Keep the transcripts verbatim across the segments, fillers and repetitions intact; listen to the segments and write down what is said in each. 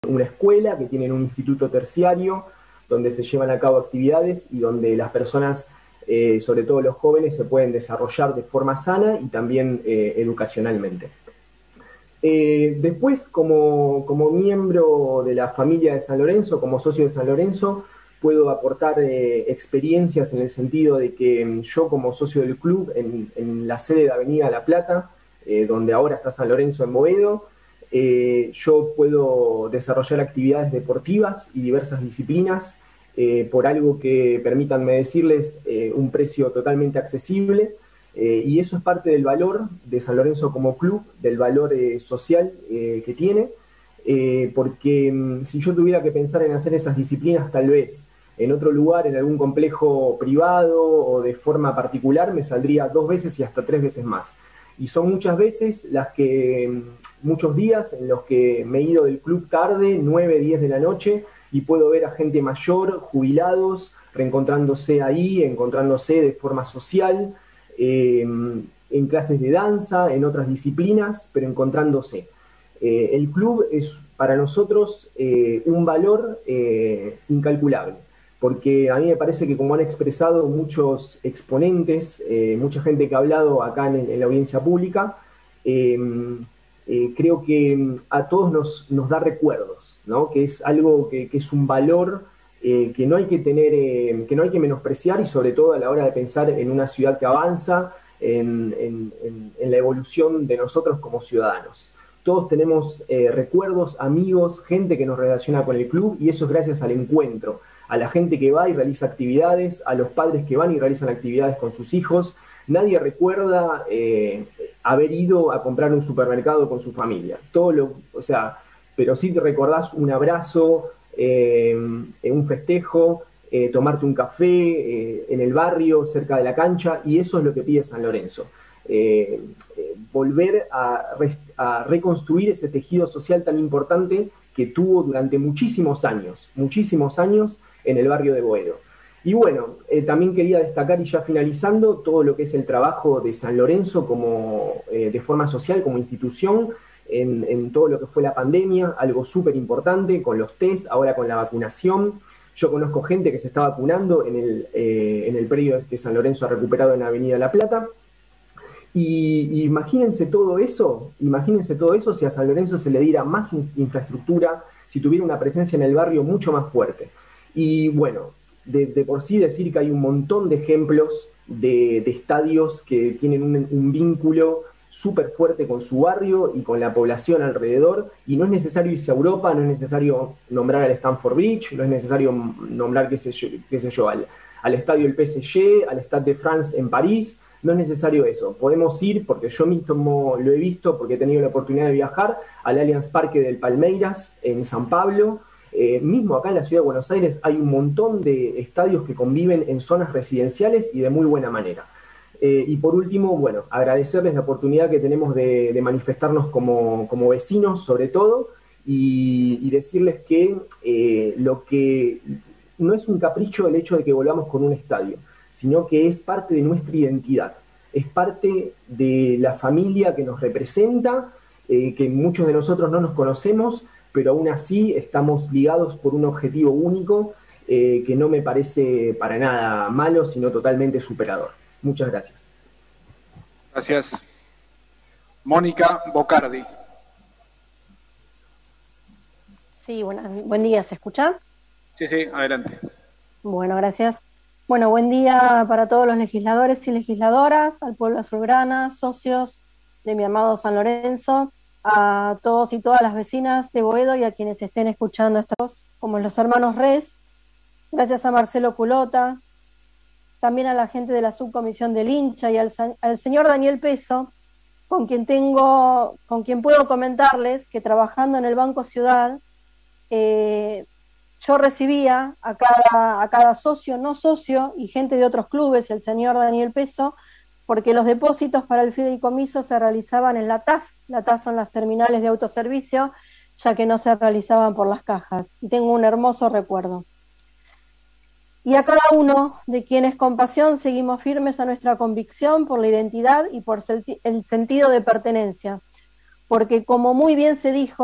una escuela, que tienen un instituto terciario, donde se llevan a cabo actividades y donde las personas, eh, sobre todo los jóvenes, se pueden desarrollar de forma sana y también eh, educacionalmente. Eh, después, como, como miembro de la familia de San Lorenzo, como socio de San Lorenzo, puedo aportar eh, experiencias en el sentido de que mm, yo como socio del club, en, en la sede de Avenida La Plata, eh, donde ahora está San Lorenzo en Boedo, eh, yo puedo desarrollar actividades deportivas y diversas disciplinas eh, por algo que, permítanme decirles, eh, un precio totalmente accesible. Eh, y eso es parte del valor de San Lorenzo como club, del valor eh, social eh, que tiene, eh, porque mm, si yo tuviera que pensar en hacer esas disciplinas, tal vez en otro lugar, en algún complejo privado o de forma particular, me saldría dos veces y hasta tres veces más. Y son muchas veces las que, mm, muchos días en los que me he ido del club tarde, nueve, diez de la noche, y puedo ver a gente mayor, jubilados, reencontrándose ahí, encontrándose de forma social, eh, en clases de danza, en otras disciplinas, pero encontrándose. Eh, el club es para nosotros eh, un valor eh, incalculable, porque a mí me parece que, como han expresado muchos exponentes, eh, mucha gente que ha hablado acá en, en la audiencia pública, eh, eh, creo que a todos nos, nos da recuerdos, ¿no? Que es algo que, que es un valor eh, que no hay que tener, eh, que no hay que menospreciar, y sobre todo a la hora de pensar en una ciudad que avanza, en, en, en, en la evolución de nosotros como ciudadanos. Todos tenemos eh, recuerdos, amigos, gente que nos relaciona con el club, y eso es gracias al encuentro, a la gente que va y realiza actividades, a los padres que van y realizan actividades con sus hijos. Nadie recuerda eh, haber ido a comprar un supermercado con su familia. Todo lo, o sea, pero sí te recordás un abrazo, eh, un festejo, eh, tomarte un café eh, en el barrio, cerca de la cancha, y eso es lo que pide San Lorenzo. Eh, eh, volver a, re, a reconstruir ese tejido social tan importante que tuvo durante muchísimos años, muchísimos años en el barrio de Boedo. Y bueno, eh, también quería destacar, y ya finalizando, todo lo que es el trabajo de San Lorenzo como, eh, de forma social, como institución, en, en todo lo que fue la pandemia, algo súper importante, con los test, ahora con la vacunación. Yo conozco gente que se está vacunando en el, eh, en el predio que San Lorenzo ha recuperado en Avenida La Plata. Y, y imagínense todo eso, imagínense todo eso si a San Lorenzo se le diera más in, infraestructura, si tuviera una presencia en el barrio mucho más fuerte. Y bueno, de, de por sí decir que hay un montón de ejemplos de, de estadios que tienen un, un vínculo súper fuerte con su barrio y con la población alrededor, y no es necesario irse a Europa, no es necesario nombrar al Stamford Bridge, no es necesario nombrar, qué sé yo, qué sé yo al, al estadio del P S G, al Stade de France en París. No es necesario eso. Podemos ir, porque yo mismo lo he visto, porque he tenido la oportunidad de viajar, al Allianz Parque del Palmeiras en San Pablo. Eh, mismo acá en la ciudad de Buenos Aires hay un montón de estadios que conviven en zonas residenciales y de muy buena manera. Eh, y por último, bueno, agradecerles la oportunidad que tenemos de, de manifestarnos como, como vecinos, sobre todo, y, y decirles que eh, lo que no es un capricho el hecho de que volvamos con un estadio, sino que es parte de nuestra identidad, es parte de la familia que nos representa, eh, que muchos de nosotros no nos conocemos, pero aún así estamos ligados por un objetivo único, eh, que no me parece para nada malo, sino totalmente superador. Muchas gracias. Gracias. Mónica Bocardi. Sí, buenas, buen día, ¿se escucha? Sí, sí, adelante. Bueno, gracias. Bueno, buen día para todos los legisladores y legisladoras, al pueblo azulgrana, socios de mi amado San Lorenzo, a todos y todas las vecinas de Boedo y a quienes estén escuchando estos, como los hermanos Res, gracias a Marcelo Culota, también a la gente de la subcomisión del hincha y al, al señor Daniel Peso, con quien tengo, con quien puedo comentarles que trabajando en el Banco Ciudad, eh, yo recibía a cada, a cada socio, no socio, y gente de otros clubes, y el señor Daniel Peso, porque los depósitos para el fideicomiso se realizaban en la T A S. La T A S son las terminales de autoservicio, ya que no se realizaban por las cajas. Y tengo un hermoso recuerdo. Y a cada uno de quienes con pasión seguimos firmes a nuestra convicción por la identidad y por el sentido de pertenencia. Porque como muy bien se dijo,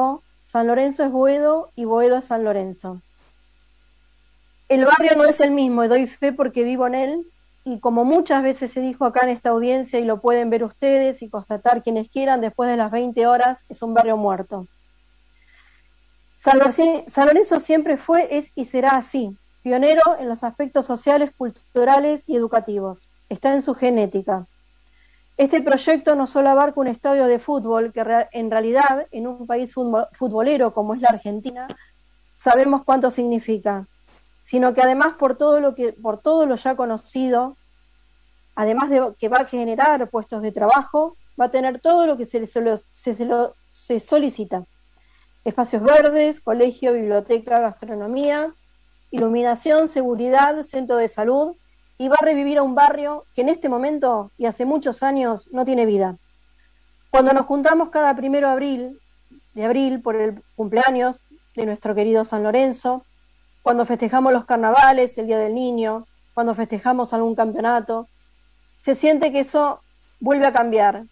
San Lorenzo es Boedo y Boedo es San Lorenzo. El barrio no es el mismo, y doy fe porque vivo en él, y como muchas veces se dijo acá en esta audiencia, y lo pueden ver ustedes y constatar quienes quieran, después de las veinte horas es un barrio muerto. San Lorenzo siempre fue, es y será así, pionero en los aspectos sociales, culturales y educativos. Está en su genética. Este proyecto no solo abarca un estadio de fútbol, que en realidad en un país futbolero como es la Argentina, sabemos cuánto significa, sino que además por todo lo que, por todo lo ya conocido, además de que va a generar puestos de trabajo, va a tener todo lo que se, se, se, se, lo, se solicita. Espacios verdes, colegio, biblioteca, gastronomía, iluminación, seguridad, centro de salud, y va a revivir a un barrio que en este momento y hace muchos años no tiene vida. Cuando nos juntamos cada primero de abril, de abril por el cumpleaños de nuestro querido San Lorenzo, cuando festejamos los carnavales, el Día del Niño, cuando festejamos algún campeonato, se siente que eso vuelve a cambiar.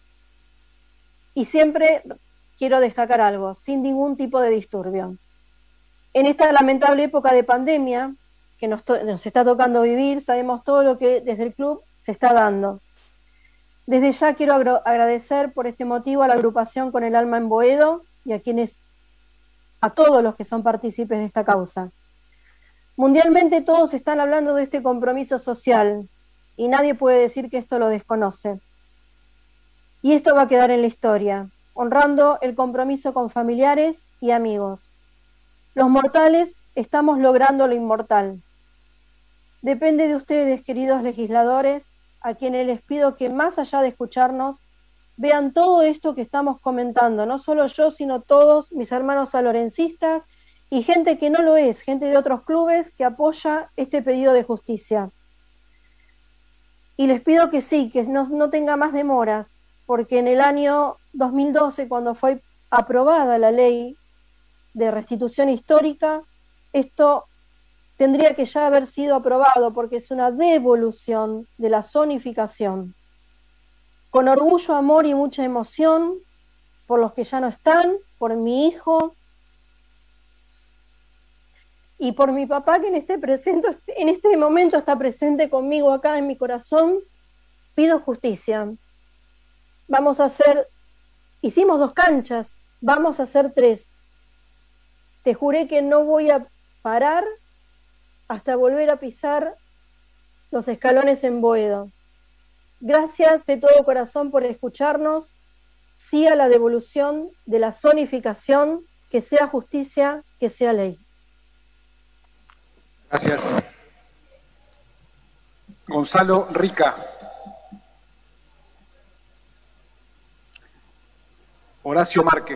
Y siempre quiero destacar algo, sin ningún tipo de disturbio. En esta lamentable época de pandemia que nos, nos está tocando vivir, sabemos todo lo que desde el club se está dando. Desde ya quiero agradecer por este motivo a la agrupación Con el Alma en Boedo y a quienes, a todos los que son partícipes de esta causa. Mundialmente todos están hablando de este compromiso social y nadie puede decir que esto lo desconoce. Y esto va a quedar en la historia, honrando el compromiso con familiares y amigos. Los mortales estamos logrando lo inmortal. Depende de ustedes, queridos legisladores, a quienes les pido que más allá de escucharnos, vean todo esto que estamos comentando, no solo yo, sino todos mis hermanos sanlorencistas y gente que no lo es, gente de otros clubes que apoya este pedido de justicia. Y les pido que sí, que no, no tenga más demoras, porque en el año dos mil doce, cuando fue aprobada la ley de restitución histórica, esto tendría que ya haber sido aprobado, porque es una devolución de la zonificación. Con orgullo, amor y mucha emoción, por los que ya no están, por mi hijo, y por mi papá que en este, presente, en este momento está presente conmigo acá en mi corazón, pido justicia. Vamos a hacer, hicimos dos canchas, vamos a hacer tres. Te juré que no voy a parar hasta volver a pisar los escalones en Boedo. Gracias de todo corazón por escucharnos. Sí a la devolución de la zonificación, que sea justicia, que sea ley. Gracias. Gonzalo Rica. Horacio Márquez.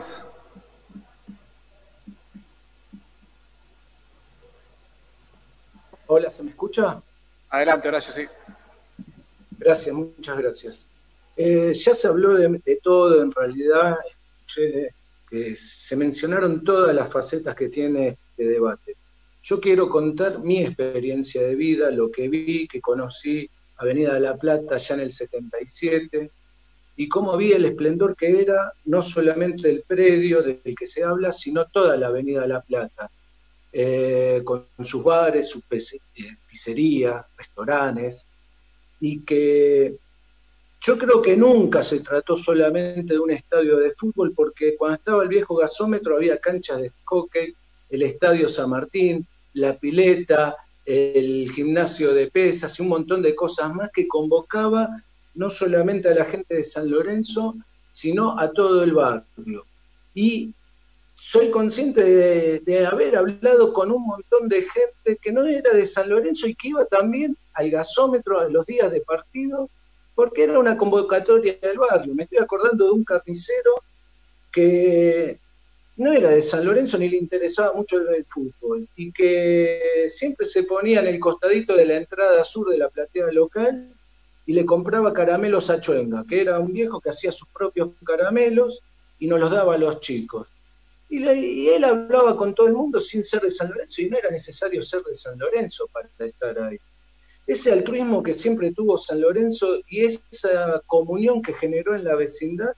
Hola, ¿se me escucha? Adelante, Horacio, sí. Gracias, muchas gracias. Eh, ya se habló de, de todo, en realidad, escuché que se mencionaron todas las facetas que tiene este debate. Yo quiero contar mi experiencia de vida, lo que vi, que conocí Avenida de la Plata ya en el setenta y siete, y cómo vi el esplendor que era no solamente el predio del que se habla, sino toda la Avenida de la Plata, eh, con sus bares, sus pizzerías, restaurantes, y que yo creo que nunca se trató solamente de un estadio de fútbol, porque cuando estaba el viejo gasómetro había canchas de hockey, el Estadio San Martín, la pileta, el gimnasio de pesas y un montón de cosas más que convocaba no solamente a la gente de San Lorenzo, sino a todo el barrio. Y soy consciente de, de haber hablado con un montón de gente que no era de San Lorenzo y que iba también al gasómetro a los días de partido, porque era una convocatoria del barrio. Me estoy acordando de un carnicero que no era de San Lorenzo ni le interesaba mucho el fútbol, y que siempre se ponía en el costadito de la entrada sur de la platea local y le compraba caramelos a Chuenga, que era un viejo que hacía sus propios caramelos y nos los daba a los chicos. Y, le, y él hablaba con todo el mundo sin ser de San Lorenzo, y no era necesario ser de San Lorenzo para estar ahí. Ese altruismo que siempre tuvo San Lorenzo y esa comunión que generó en la vecindad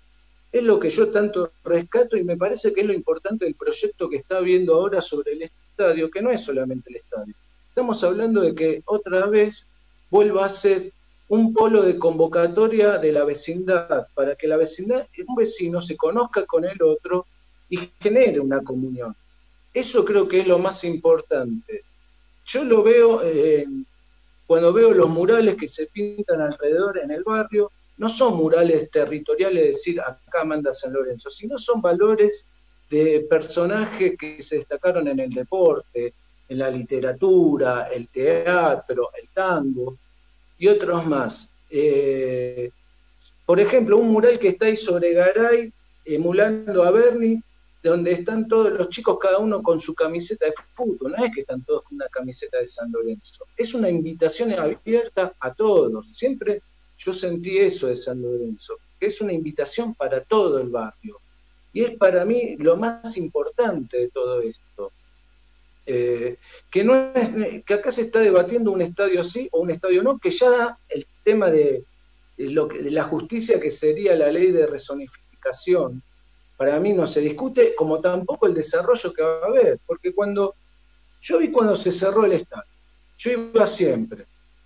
Es lo que yo tanto rescato y me parece que es lo importante del proyecto que está viendo ahora sobre el estadio, que no es solamente el estadio. Estamos hablando de que otra vez vuelva a ser un polo de convocatoria de la vecindad, para que la vecindad, un vecino se conozca con el otro y genere una comunión. Eso creo que es lo más importante. Yo lo veo, eh, cuando veo los murales que se pintan alrededor en el barrio, no son murales territoriales de decir acá manda San Lorenzo, sino son valores de personajes que se destacaron en el deporte, en la literatura, el teatro, el tango y otros más. Eh, por ejemplo, un mural que está ahí sobre Garay, emulando a Berni, donde están todos los chicos, cada uno con su camiseta de fútbol, no es que están todos con una camiseta de San Lorenzo, es una invitación abierta a todos. Siempre yo sentí eso de San Lorenzo, que es una invitación para todo el barrio, y es para mí lo más importante de todo esto. Eh, que no es, que acá se está debatiendo un estadio sí o un estadio no, que ya el tema de, de, lo que, de la justicia, que sería la ley de rezonificación, para mí no se discute, como tampoco el desarrollo que va a haber, porque cuando yo vi cuando se cerró el estadio, yo iba siempre,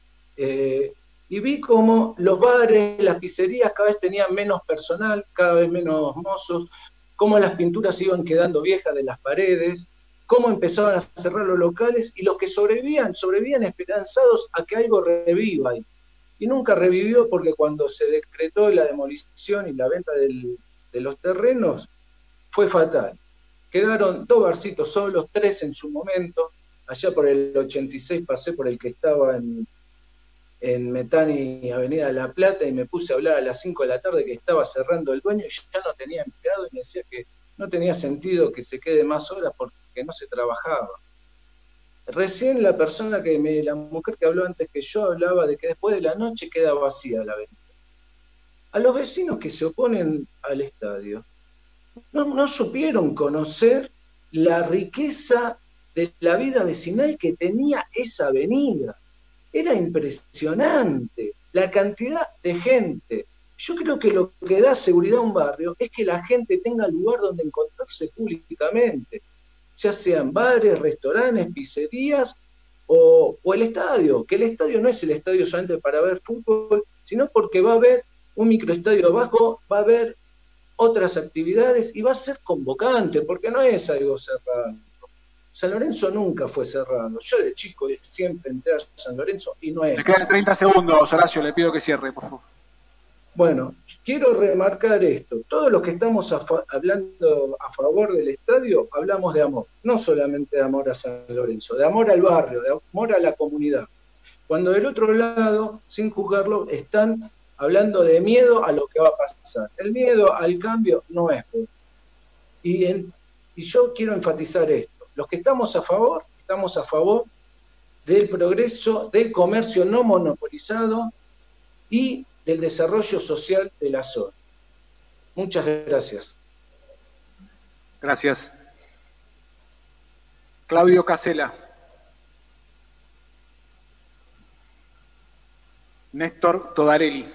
eh, y vi como los bares, las pizzerías cada vez tenían menos personal, cada vez menos mozos, cómo las pinturas iban quedando viejas de las paredes, cómo empezaban a cerrar los locales, y los que sobrevivían, sobrevivían esperanzados a que algo reviva ahí. Y nunca revivió, porque cuando se decretó la demolición y la venta del, de los terrenos, fue fatal. Quedaron dos barcitos solos, tres en su momento. Allá por el ochenta y seis pasé por el que estaba en, en Metani, Avenida de La Plata, y me puse a hablar a las cinco de la tarde que estaba cerrando el dueño, y ya no tenía empleado, y me decía que no tenía sentido que se quede más horas porque no se trabajaba. Recién la persona que me, la mujer que habló antes que yo, hablaba de que después de la noche queda vacía la avenida. A los vecinos que se oponen al estadio, no, no supieron conocer la riqueza de la vida vecinal que tenía esa avenida. Era impresionante la cantidad de gente. Yo creo que lo que da seguridad a un barrio es que la gente tenga lugar donde encontrarse públicamente, ya sean bares, restaurantes, pizzerías o, o el estadio, que el estadio no es el estadio solamente para ver fútbol, sino porque va a haber un microestadio abajo, va a haber otras actividades y va a ser convocante, porque no es algo cerrado. San Lorenzo nunca fue cerrado. Yo de chico siempre entré a San Lorenzo y no es. Le quedan treinta segundos, Horacio, le pido que cierre, por favor. Bueno, quiero remarcar esto. Todos los que estamos a hablando a favor del estadio, hablamos de amor. No solamente de amor a San Lorenzo, de amor al barrio, de amor a la comunidad. Cuando del otro lado, sin juzgarlo, están hablando de miedo a lo que va a pasar. El miedo al cambio no es bueno. Y, en, y yo quiero enfatizar esto. Los que estamos a favor, estamos a favor del progreso, del comercio no monopolizado y del desarrollo social de la zona. Muchas gracias. Gracias. Claudio Casela. Néstor Todarelli.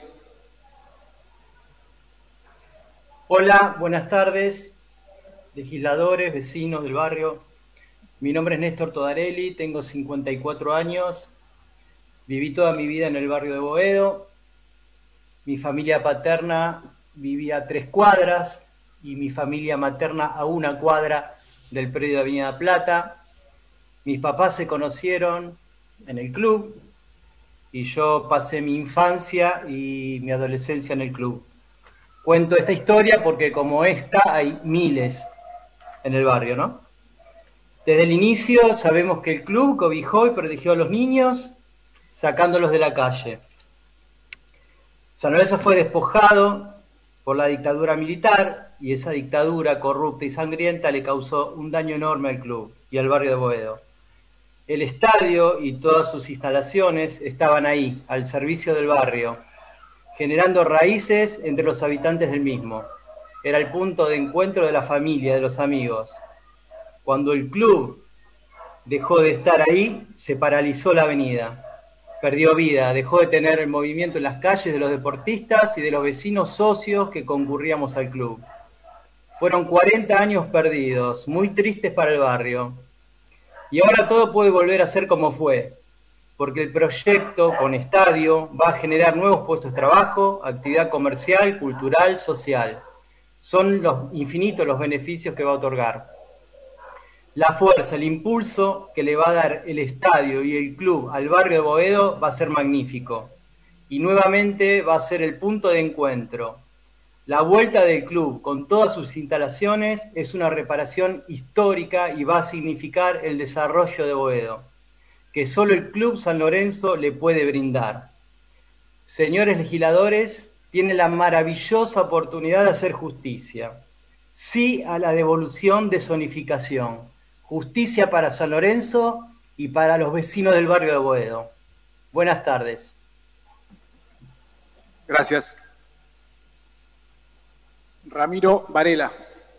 Hola, buenas tardes, legisladores, vecinos del barrio. Mi nombre es Néstor Todarelli, tengo cincuenta y cuatro años, viví toda mi vida en el barrio de Boedo. Mi familia paterna vivía a tres cuadras y mi familia materna a una cuadra del predio de Avenida Plata. Mis papás se conocieron en el club y yo pasé mi infancia y mi adolescencia en el club. Cuento esta historia porque como esta hay miles en el barrio, ¿no? Desde el inicio sabemos que el club cobijó y protegió a los niños sacándolos de la calle. San Lorenzo fue despojado por la dictadura militar y esa dictadura corrupta y sangrienta le causó un daño enorme al club y al barrio de Boedo. El estadio y todas sus instalaciones estaban ahí, al servicio del barrio, generando raíces entre los habitantes del mismo. Era el punto de encuentro de la familia, de los amigos. Cuando el club dejó de estar ahí, se paralizó la avenida. perdió vida, dejó de tener el movimiento en las calles de los deportistas y de los vecinos socios que concurríamos al club. Fueron cuarenta años perdidos, muy tristes para el barrio. Y ahora todo puede volver a ser como fue, porque el proyecto con estadio va a generar nuevos puestos de trabajo, actividad comercial, cultural, social. Son los infinitos los beneficios que va a otorgar. La fuerza, el impulso que le va a dar el estadio y el club al barrio de Boedo va a ser magnífico. Y nuevamente va a ser el punto de encuentro. La vuelta del club con todas sus instalaciones es una reparación histórica y va a significar el desarrollo de Boedo, que solo el Club San Lorenzo le puede brindar. Señores legisladores, tienen la maravillosa oportunidad de hacer justicia. Sí a la devolución de zonificación. Justicia para San Lorenzo y para los vecinos del barrio de Boedo. Buenas tardes. Gracias. Ramiro Varela.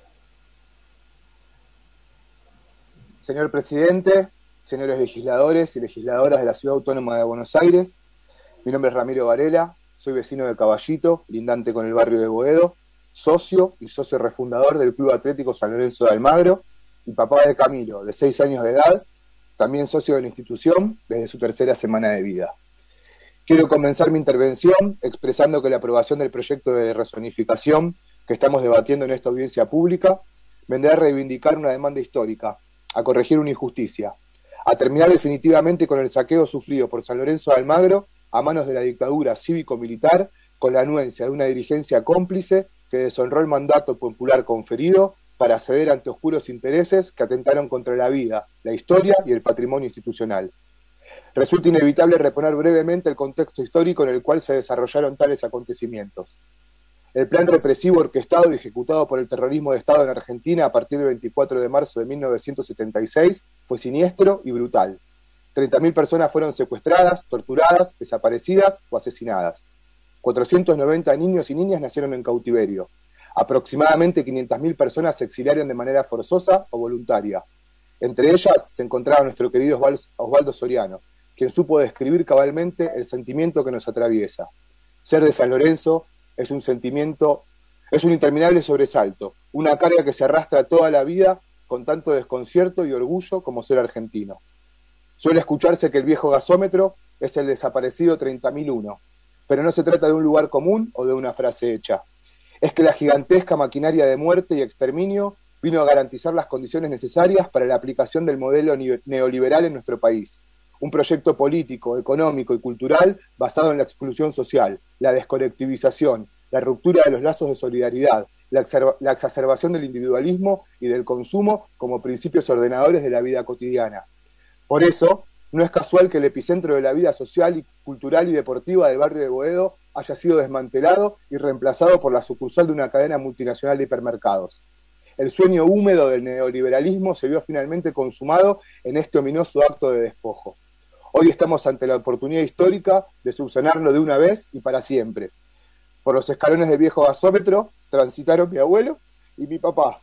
Señor presidente, señores legisladores y legisladoras de la Ciudad Autónoma de Buenos Aires, mi nombre es Ramiro Varela, soy vecino de Caballito, lindante con el barrio de Boedo, socio y socio refundador del Club Atlético San Lorenzo de Almagro, y papá de Camilo, de seis años de edad, también socio de la institución desde su tercera semana de vida. Quiero comenzar mi intervención expresando que la aprobación del proyecto de rezonificación que estamos debatiendo en esta audiencia pública vendrá a reivindicar una demanda histórica, a corregir una injusticia, a terminar definitivamente con el saqueo sufrido por San Lorenzo de Almagro a manos de la dictadura cívico-militar, con la anuencia de una dirigencia cómplice que deshonró el mandato popular conferido para ceder ante oscuros intereses que atentaron contra la vida, la historia y el patrimonio institucional. Resulta inevitable reponer brevemente el contexto histórico en el cual se desarrollaron tales acontecimientos. El plan represivo orquestado y ejecutado por el terrorismo de Estado en Argentina a partir del veinticuatro de marzo de mil novecientos setenta y seis fue siniestro y brutal. treinta mil personas fueron secuestradas, torturadas, desaparecidas o asesinadas. cuatrocientos noventa niños y niñas nacieron en cautiverio. Aproximadamente quinientas mil personas se exiliaron de manera forzosa o voluntaria. Entre ellas se encontraba nuestro querido Osvaldo Soriano, quien supo describir cabalmente el sentimiento que nos atraviesa. Ser de San Lorenzo es un sentimiento, es un interminable sobresalto, una carga que se arrastra toda la vida con tanto desconcierto y orgullo como ser argentino. Suele escucharse que el viejo gasómetro es el desaparecido treinta mil uno, pero no se trata de un lugar común o de una frase hecha. Es que la gigantesca maquinaria de muerte y exterminio vino a garantizar las condiciones necesarias para la aplicación del modelo neoliberal en nuestro país. Un proyecto político, económico y cultural basado en la exclusión social, la descolectivización, la ruptura de los lazos de solidaridad, la, la exacerbación del individualismo y del consumo como principios ordenadores de la vida cotidiana. Por eso, no es casual que el epicentro de la vida social, y cultural y deportiva del barrio de Boedo haya sido desmantelado y reemplazado por la sucursal de una cadena multinacional de hipermercados. El sueño húmedo del neoliberalismo se vio finalmente consumado en este ominoso acto de despojo. Hoy estamos ante la oportunidad histórica de subsanarlo de una vez y para siempre. Por los escalones del viejo gasómetro transitaron mi abuelo y mi papá.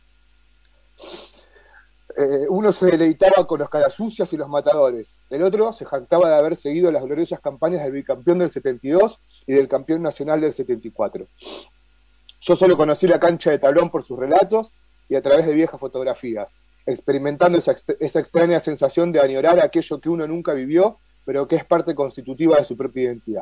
Eh, uno se deleitaba con los carasucias y los matadores. El otro se jactaba de haber seguido las gloriosas campañas del bicampeón del setenta y dos y del campeón nacional del setenta y cuatro. Yo solo conocí la cancha de tablón por sus relatos y a través de viejas fotografías, experimentando esa, esa extraña sensación de añorar aquello que uno nunca vivió, pero que es parte constitutiva de su propia identidad.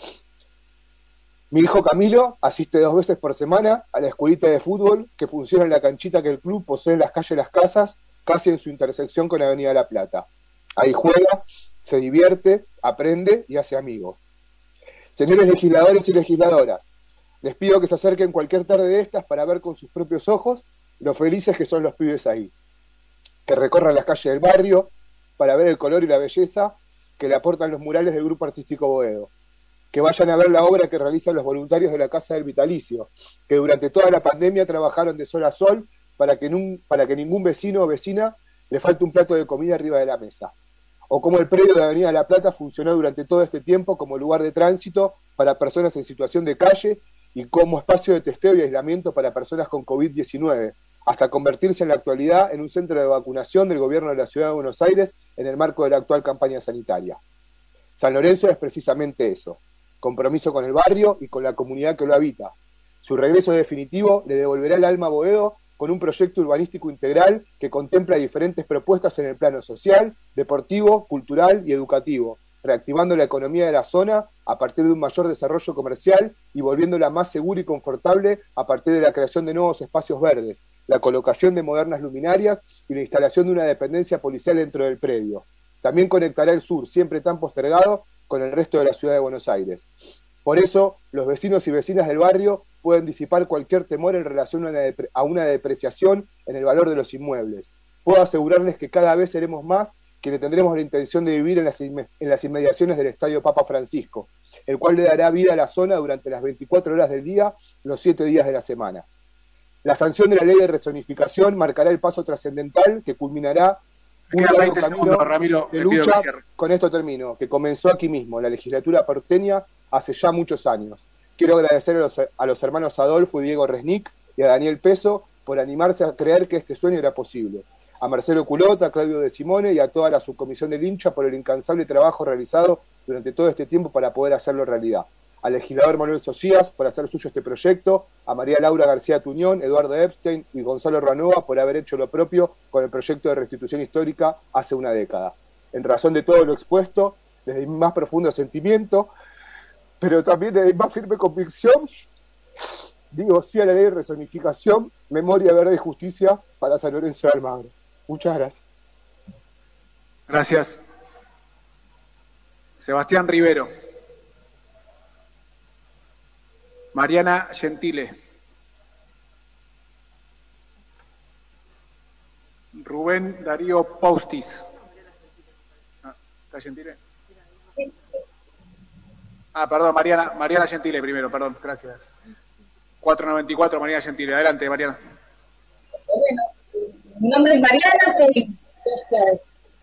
Mi hijo Camilo asiste dos veces por semana a la escuelita de fútbol que funciona en la canchita que el club posee en las calles Las Casas, casi en su intersección con Avenida La Plata. Ahí juega, se divierte, aprende y hace amigos. Señores legisladores y legisladoras, les pido que se acerquen cualquier tarde de estas para ver con sus propios ojos lo felices que son los pibes ahí. Que recorran las calles del barrio para ver el color y la belleza que le aportan los murales del Grupo Artístico Boedo. Que vayan a ver la obra que realizan los voluntarios de la Casa del Vitalicio, que durante toda la pandemia trabajaron de sol a sol para que, nun, para que ningún vecino o vecina le falte un plato de comida arriba de la mesa. O como el predio de Avenida La Plata funcionó durante todo este tiempo como lugar de tránsito para personas en situación de calle y como espacio de testeo y aislamiento para personas con COVID diecinueve, hasta convertirse en la actualidad en un centro de vacunación del gobierno de la Ciudad de Buenos Aires en el marco de la actual campaña sanitaria. San Lorenzo es precisamente eso, compromiso con el barrio y con la comunidad que lo habita. Su regreso definitivo le devolverá el alma a Boedo con un proyecto urbanístico integral que contempla diferentes propuestas en el plano social, deportivo, cultural y educativo, reactivando la economía de la zona a partir de un mayor desarrollo comercial y volviéndola más segura y confortable a partir de la creación de nuevos espacios verdes, la colocación de modernas luminarias y la instalación de una dependencia policial dentro del predio. También conectará el sur, siempre tan postergado, con el resto de la ciudad de Buenos Aires. Por eso, los vecinos y vecinas del barrio pueden disipar cualquier temor en relación a una, depre- a una depreciación en el valor de los inmuebles. Puedo asegurarles que cada vez seremos más quienes tendremos la intención de vivir en las, inme- en las inmediaciones del Estadio Papa Francisco, el cual le dará vida a la zona durante las veinticuatro horas del día, los siete días de la semana. La sanción de la ley de rezonificación marcará el paso trascendental que culminará un largo camino Ramiro, de lucha, con esto termino, que comenzó aquí mismo, en la legislatura porteña, hace ya muchos años. Quiero agradecer a los, a los hermanos Adolfo y Diego Resnick y a Daniel Peso por animarse a creer que este sueño era posible. A Marcelo Culota, a Claudio De Simone y a toda la subcomisión del hincha por el incansable trabajo realizado durante todo este tiempo para poder hacerlo realidad. Al legislador Manuel Socias por hacer suyo este proyecto, a María Laura García Tuñón, Eduardo Epstein y Gonzalo Ranova por haber hecho lo propio con el proyecto de restitución histórica hace una década. En razón de todo lo expuesto, desde mi más profundo sentimiento, pero también desde mi más firme convicción, digo sí a la ley de rezonificación, memoria, verdad y justicia para San Lorenzo de Almagro. Muchas gracias. Gracias. Sebastián Rivero. Mariana Gentile. Rubén Darío Paustis. Ah, ¿está Gentile? Ah, perdón, Mariana, Mariana Gentile primero, perdón, gracias. cuatrocientos noventa y cuatro, Mariana Gentile. Adelante, Mariana. Bueno, mi nombre es Mariana, soy socia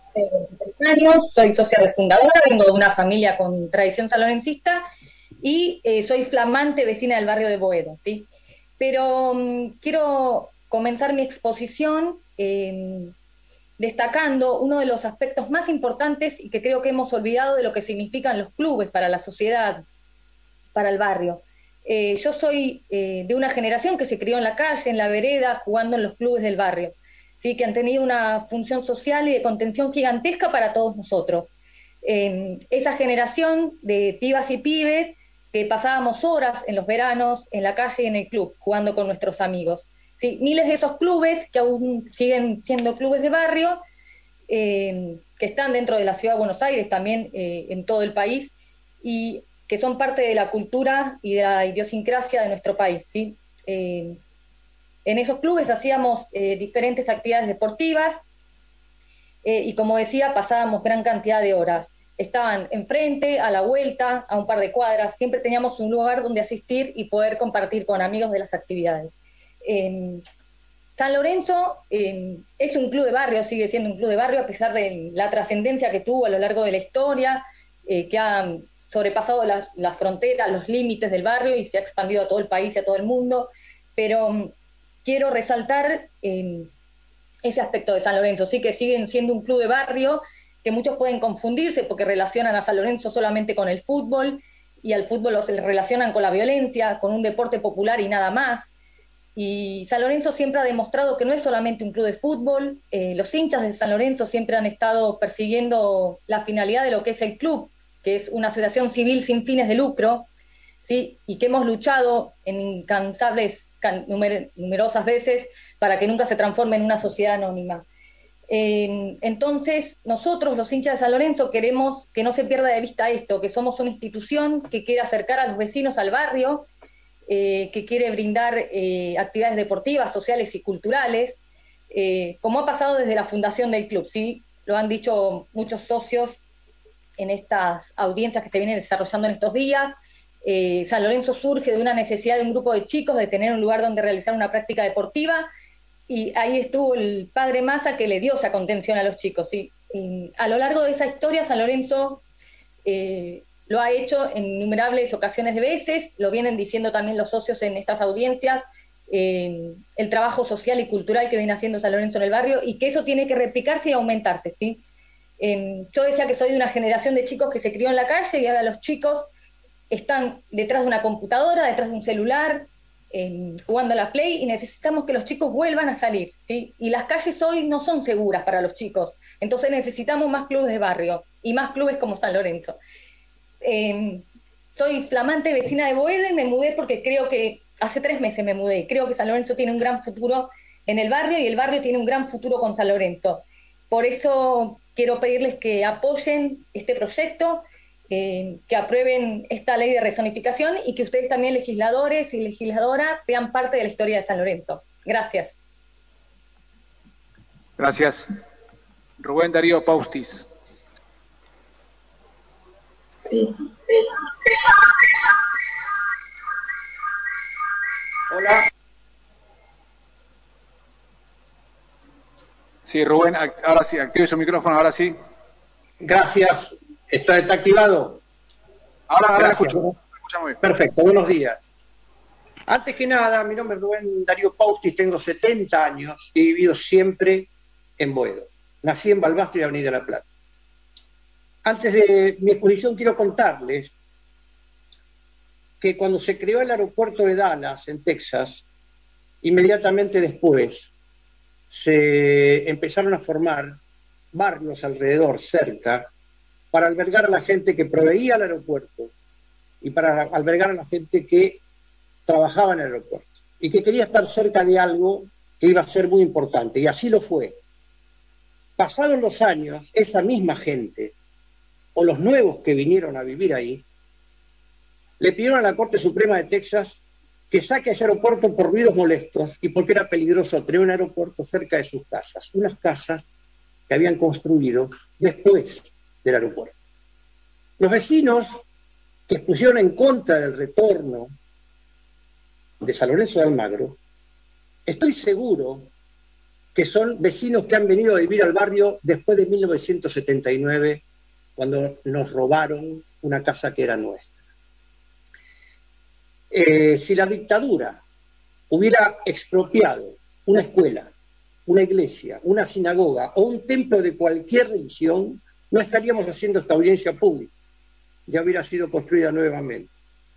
de años, soy socia refundadora, vengo de una familia con tradición sanlorencista y eh, soy flamante vecina del barrio de Boedo, ¿sí? Pero um, quiero comenzar mi exposición eh, destacando uno de los aspectos más importantes y que creo que hemos olvidado de lo que significan los clubes para la sociedad, para el barrio. Eh, yo soy eh, de una generación que se crió en la calle, en la vereda, jugando en los clubes del barrio, ¿sí? Que han tenido una función social y de contención gigantesca para todos nosotros. Eh, esa generación de pibas y pibes que pasábamos horas en los veranos en la calle y en el club, jugando con nuestros amigos. ¿Sí? Miles de esos clubes, que aún siguen siendo clubes de barrio, eh, que están dentro de la ciudad de Buenos Aires, también eh, en todo el país, y que son parte de la cultura y de la idiosincrasia de nuestro país, ¿sí? Eh, en esos clubes hacíamos eh, diferentes actividades deportivas, eh, y como decía, pasábamos gran cantidad de horas. Estaban enfrente, a la vuelta, a un par de cuadras, siempre teníamos un lugar donde asistir y poder compartir con amigos de las actividades. Eh, San Lorenzo eh, es un club de barrio, sigue siendo un club de barrio a pesar de la trascendencia que tuvo a lo largo de la historia, eh, que ha sobrepasado las, las fronteras, los límites del barrio y se ha expandido a todo el país y a todo el mundo, pero um, quiero resaltar eh, ese aspecto de San Lorenzo, sí que siguen siendo un club de barrio, que muchos pueden confundirse porque relacionan a San Lorenzo solamente con el fútbol, y al fútbol lo relacionan con la violencia, con un deporte popular y nada más. Y San Lorenzo siempre ha demostrado que no es solamente un club de fútbol. Eh, los hinchas de San Lorenzo siempre han estado persiguiendo la finalidad de lo que es el club, que es una asociación civil sin fines de lucro, ¿sí? Y que hemos luchado en incansables, can, numer, numerosas veces para que nunca se transforme en una sociedad anónima. Eh, entonces, nosotros, los hinchas de San Lorenzo, queremos que no se pierda de vista esto, que somos una institución que quiere acercar a los vecinos al barrio, eh, que quiere brindar eh, actividades deportivas, sociales y culturales, eh, como ha pasado desde la fundación del club, ¿sí? Lo han dicho muchos socios en estas audiencias que se vienen desarrollando en estos días. Eh, San Lorenzo surge de una necesidad de un grupo de chicos de tener un lugar donde realizar una práctica deportiva, y ahí estuvo el padre Massa que le dio esa contención a los chicos, ¿sí? Y a lo largo de esa historia, San Lorenzo eh, lo ha hecho en innumerables ocasiones de veces, lo vienen diciendo también los socios en estas audiencias, eh, el trabajo social y cultural que viene haciendo San Lorenzo en el barrio, y que eso tiene que replicarse y aumentarse, ¿sí? Eh, yo decía que soy de una generación de chicos que se crió en la calle y ahora los chicos están detrás de una computadora, detrás de un celular, eh, jugando a la Play, y necesitamos que los chicos vuelvan a salir, ¿sí? Y las calles hoy no son seguras para los chicos, entonces necesitamos más clubes de barrio y más clubes como San Lorenzo. Eh, soy flamante vecina de Boedo y me mudé porque creo que, hace tres meses me mudé, creo que San Lorenzo tiene un gran futuro en el barrio y el barrio tiene un gran futuro con San Lorenzo. Por eso quiero pedirles que apoyen este proyecto, eh, que aprueben esta ley de rezonificación y que ustedes también, legisladores y legisladoras, sean parte de la historia de San Lorenzo. Gracias. Gracias. Rubén Darío Paustis. Hola. Sí, Rubén, ahora sí, active su micrófono, ahora sí. Gracias. ¿Está, está activado? Ahora, ahora escucho. Escucha muy bien. Perfecto, buenos días. Antes que nada, mi nombre es Rubén Darío Paustis, tengo setenta años y he vivido siempre en Boedo. Nací en Balbastro y Avenida La Plata. Antes de mi exposición quiero contarles que cuando se creó el aeropuerto de Dallas, en Texas, inmediatamente después se empezaron a formar barrios alrededor, cerca, para albergar a la gente que proveía el aeropuerto y para albergar a la gente que trabajaba en el aeropuerto y que quería estar cerca de algo que iba a ser muy importante, y así lo fue. Pasados los años, esa misma gente, o los nuevos que vinieron a vivir ahí, le pidieron a la Corte Suprema de Texas que saque ese aeropuerto por ruidos molestos y porque era peligroso tener un aeropuerto cerca de sus casas, unas casas que habían construido después del aeropuerto. Los vecinos que expusieron en contra del retorno de San Lorenzo de Almagro, estoy seguro que son vecinos que han venido a vivir al barrio después de mil novecientos setenta y nueve, cuando nos robaron una casa que era nuestra. Eh, si la dictadura hubiera expropiado una escuela, una iglesia, una sinagoga o un templo de cualquier religión, no estaríamos haciendo esta audiencia pública, ya hubiera sido construida nuevamente.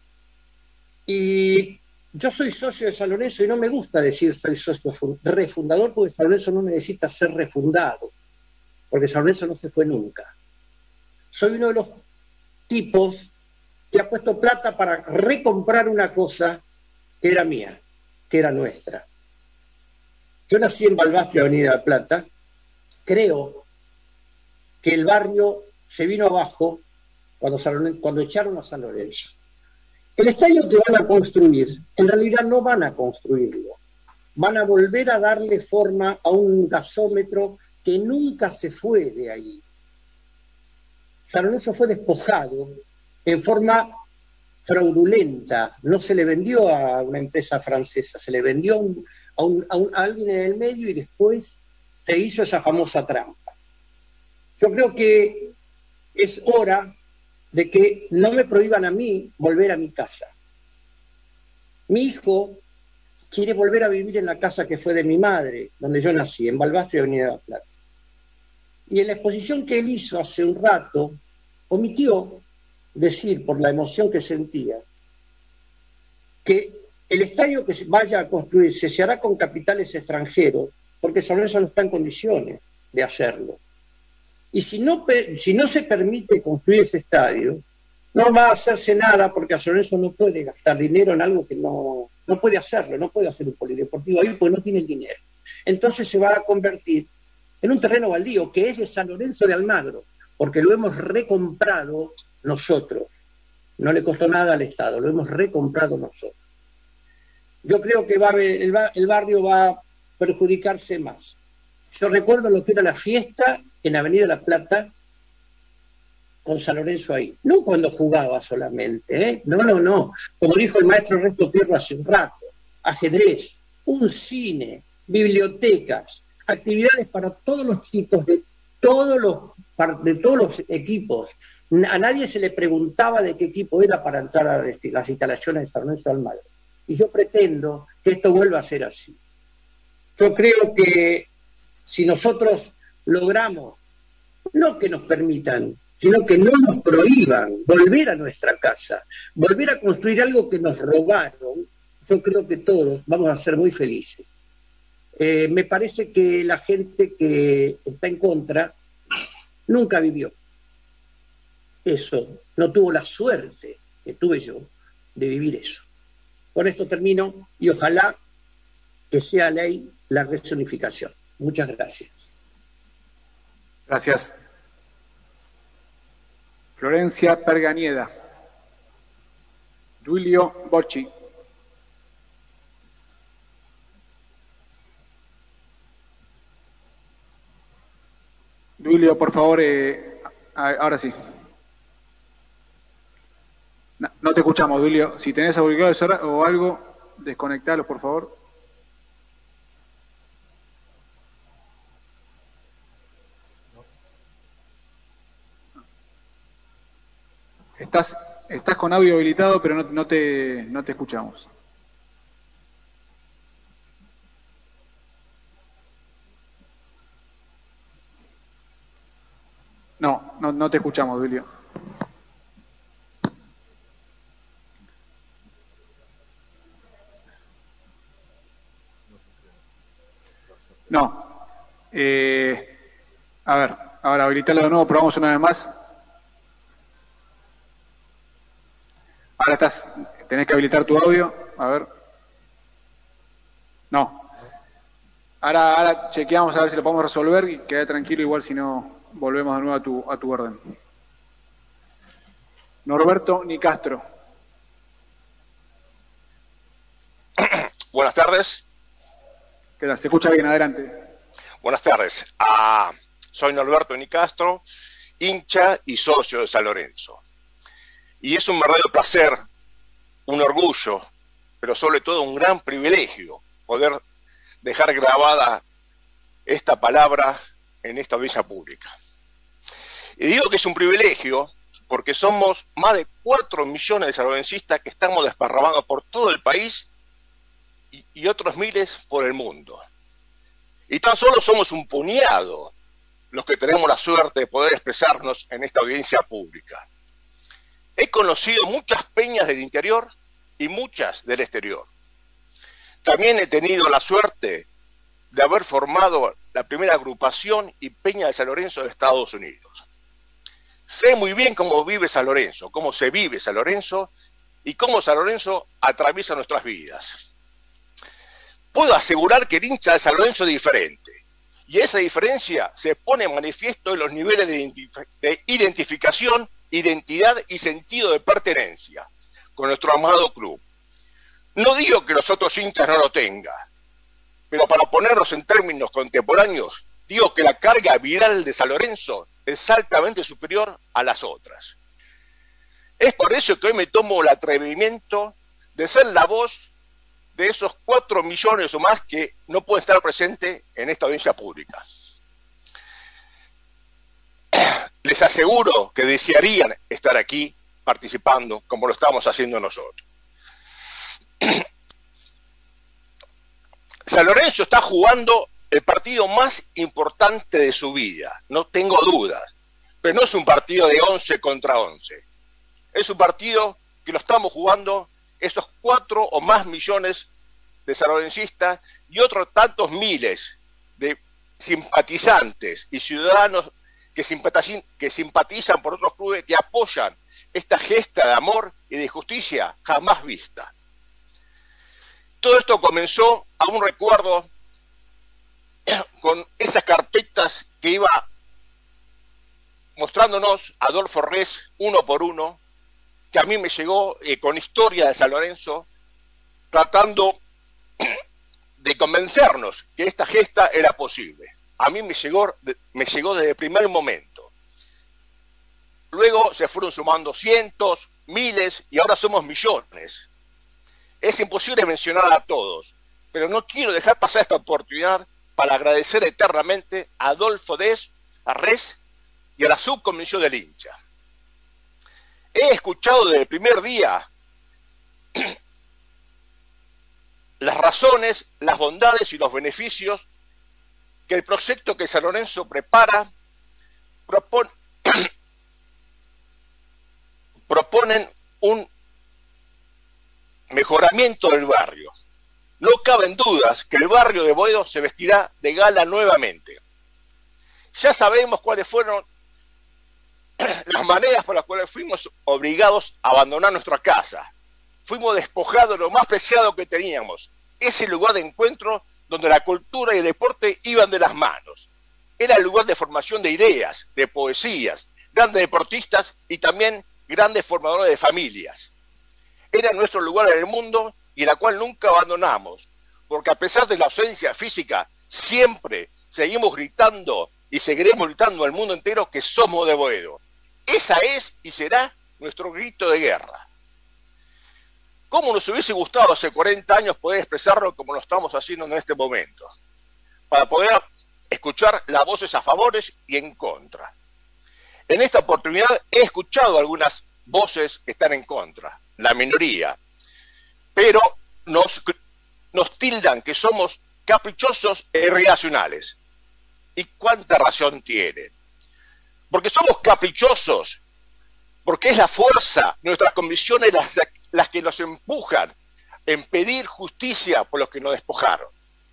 Y yo soy socio de San Lorenzo y no me gusta decir soy socio refundador, porque San Lorenzo no necesita ser refundado, porque San Lorenzo no se fue nunca. Soy uno de los tipos que ha puesto plata para recomprar una cosa que era mía, que era nuestra. Yo nací en Balbastro, Avenida La Plata. Creo que el barrio se vino abajo cuando, San, cuando echaron a San Lorenzo. El estadio que van a construir, en realidad no van a construirlo. Van a volver a darle forma a un gasómetro que nunca se fue de ahí. San Lorenzo fue despojado en forma fraudulenta, no se le vendió a una empresa francesa, se le vendió a, un, a, un, a, un, a alguien en el medio y después se hizo esa famosa trampa. Yo creo que es hora de que no me prohíban a mí volver a mi casa. Mi hijo quiere volver a vivir en la casa que fue de mi madre, donde yo nací, en Balbastro y Avenida La Plata. Y en la exposición que él hizo hace un rato, omitió decir, por la emoción que sentía, que el estadio que vaya a construirse se hará con capitales extranjeros, porque San Lorenzo no está en condiciones de hacerlo. Y si no, si no se permite construir ese estadio, no va a hacerse nada, porque a San Lorenzo no puede gastar dinero en algo que no, no puede hacerlo, no puede hacer un polideportivo ahí porque no tiene el dinero. Entonces se va a convertir en un terreno baldío, que es de San Lorenzo de Almagro, porque lo hemos recomprado nosotros. No le costó nada al Estado, lo hemos recomprado nosotros. Yo creo que va a, el, el barrio va a perjudicarse más. Yo recuerdo lo que era la fiesta en Avenida La Plata con San Lorenzo ahí. No cuando jugaba solamente, ¿eh? No, no, no. Como dijo el maestro Ernesto Pierro hace un rato, ajedrez, un cine, bibliotecas, actividades para todos los chicos de todos los, de todos los equipos. A nadie se le preguntaba de qué equipo era para entrar a las instalaciones de San Lorenzo de Almagro. Y yo pretendo que esto vuelva a ser así. Yo creo que si nosotros logramos no que nos permitan, sino que no nos prohíban volver a nuestra casa, volver a construir algo que nos robaron. Yo creo que todos vamos a ser muy felices. Eh, me parece que la gente que está en contra nunca vivió eso, no tuvo la suerte que tuve yo de vivir eso. Con esto termino y ojalá que sea ley la reunificación. Muchas gracias. Gracias. Florencia Perganieda. Duilio Bocci. Duilio, por favor, eh, ahora sí. No, no te escuchamos, Duilio. Si tenés auriculares o algo, desconectalos, por favor. Estás, estás con audio habilitado, pero no, no, te, no te escuchamos. No, no, no te escuchamos, Duilio. No. Eh, a ver, ahora habilitarlo de nuevo, probamos una vez más. Ahora estás, tenés que habilitar tu audio, a ver. No. Ahora, ahora chequeamos a ver si lo podemos resolver y queda tranquilo, igual si no volvemos de nuevo a tu, a tu orden. Norberto Nicastro. Buenas tardes. ¿Qué tal? Se escucha bien, adelante. Buenas tardes. Ah, soy Norberto Nicastro, hincha y socio de San Lorenzo. Y es un verdadero placer, un orgullo, pero sobre todo un gran privilegio poder dejar grabada esta palabra en esta audiencia pública. Y digo que es un privilegio porque somos más de cuatro millones de sanlorencistas que estamos desparramados por todo el país y, y otros miles por el mundo. Y tan solo somos un puñado los que tenemos la suerte de poder expresarnos en esta audiencia pública. He conocido muchas peñas del interior y muchas del exterior. También he tenido la suerte de haber formado la primera agrupación y peña de San Lorenzo de Estados Unidos. Sé muy bien cómo vive San Lorenzo, cómo se vive San Lorenzo y cómo San Lorenzo atraviesa nuestras vidas. Puedo asegurar que el hincha de San Lorenzo es diferente, y esa diferencia se pone en manifiesto en los niveles de, identif- de identificación, identidad y sentido de pertenencia con nuestro amado club. No digo que los otros hinchas no lo tengan, pero para ponernos en términos contemporáneos, digo que la carga viral de San Lorenzo es altamente superior a las otras. Es por eso que hoy me tomo el atrevimiento de ser la voz de esos cuatro millones o más que no pueden estar presentes en esta audiencia pública. Les aseguro que desearían estar aquí participando como lo estamos haciendo nosotros. San Lorenzo está jugando el partido más importante de su vida, no tengo dudas, pero no es un partido de once contra once. Es un partido que lo estamos jugando esos cuatro o más millones de sanlorencistas y otros tantos miles de simpatizantes y ciudadanos que simpatizan, que simpatizan por otros clubes, que apoyan esta gesta de amor y de justicia jamás vista. Todo esto comenzó a un recuerdo con esas carpetas que iba mostrándonos Adolfo Res uno por uno, que a mí me llegó eh, con historia de San Lorenzo, tratando de convencernos que esta gesta era posible. A mí me llegó, me llegó desde el primer momento. Luego se fueron sumando cientos, miles y ahora somos millones. Es imposible mencionar a todos, pero no quiero dejar pasar esta oportunidad para agradecer eternamente a Adolfo Des, a Res y a la subcomisión del hincha. He escuchado desde el primer día las razones, las bondades y los beneficios que el proyecto que San Lorenzo prepara, pro, proponen un mejoramiento del barrio. No caben dudas que el barrio de Boedo se vestirá de gala nuevamente. Ya sabemos cuáles fueron las maneras por las cuales fuimos obligados a abandonar nuestra casa. Fuimos despojados de lo más preciado que teníamos, ese lugar de encuentro donde la cultura y el deporte iban de las manos. Era el lugar de formación de ideas, de poesías, grandes deportistas y también grandes formadores de familias. Era nuestro lugar en el mundo y la cual nunca abandonamos, porque a pesar de la ausencia física, siempre seguimos gritando y seguiremos gritando al mundo entero que somos de Boedo. Esa es y será nuestro grito de guerra. ¿Cómo nos hubiese gustado hace cuarenta años poder expresarlo como lo estamos haciendo en este momento? Para poder escuchar las voces a favor y en contra. En esta oportunidad he escuchado algunas voces que están en contra, la minoría, pero nos, nos tildan que somos caprichosos e irracionales. ¿Y cuánta razón tienen? Porque somos caprichosos, porque es la fuerza, nuestras convicciones las, las que nos empujan en pedir justicia por los que nos despojaron.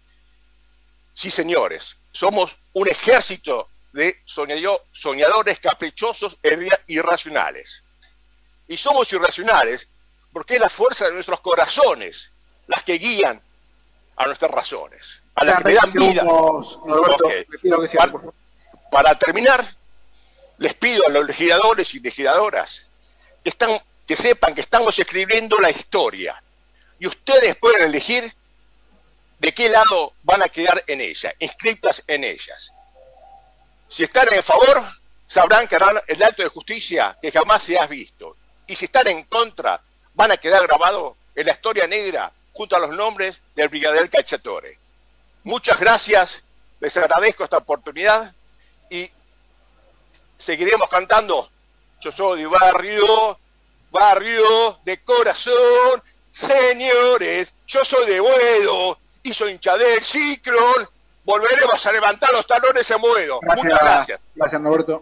Sí, señores, somos un ejército de soñadores caprichosos e irracionales. Y somos irracionales porque es la fuerza de nuestros corazones las que guían a nuestras razones, a las que le dan vida. Okay. Para, para terminar, les pido a los legisladores y legisladoras que, están, que sepan que estamos escribiendo la historia y ustedes pueden elegir de qué lado van a quedar en ella, inscritas en ellas. Si están en favor, sabrán que harán el acto de justicia que jamás se ha visto. Y si están en contra, van a quedar grabados en la historia negra junto a los nombres del brigadier Cacciatore. Muchas gracias, les agradezco esta oportunidad y seguiremos cantando. Yo soy de barrio, barrio de corazón, señores, yo soy de Boedo y soy hincha del Ciclón. Volveremos a levantar los talones en Boedo. Gracias, muchas gracias. Gracias, Norberto.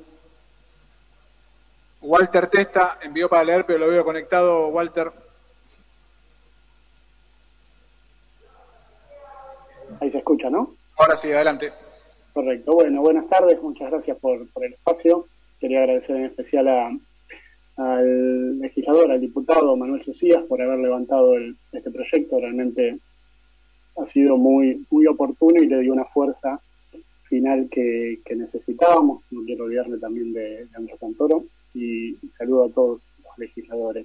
Walter Testa envió para leer, pero lo veo conectado, Walter. Ahí se escucha, ¿no? Ahora sí, adelante. Correcto. Bueno, buenas tardes, muchas gracias por, por el espacio. Quería agradecer en especial a, al legislador, al diputado Manuel Socias por haber levantado el, este proyecto. Realmente ha sido muy, muy oportuno y le dio una fuerza final que, que necesitábamos. No quiero olvidarme también de, de Andrés Santoro y, y saludo a todos los legisladores.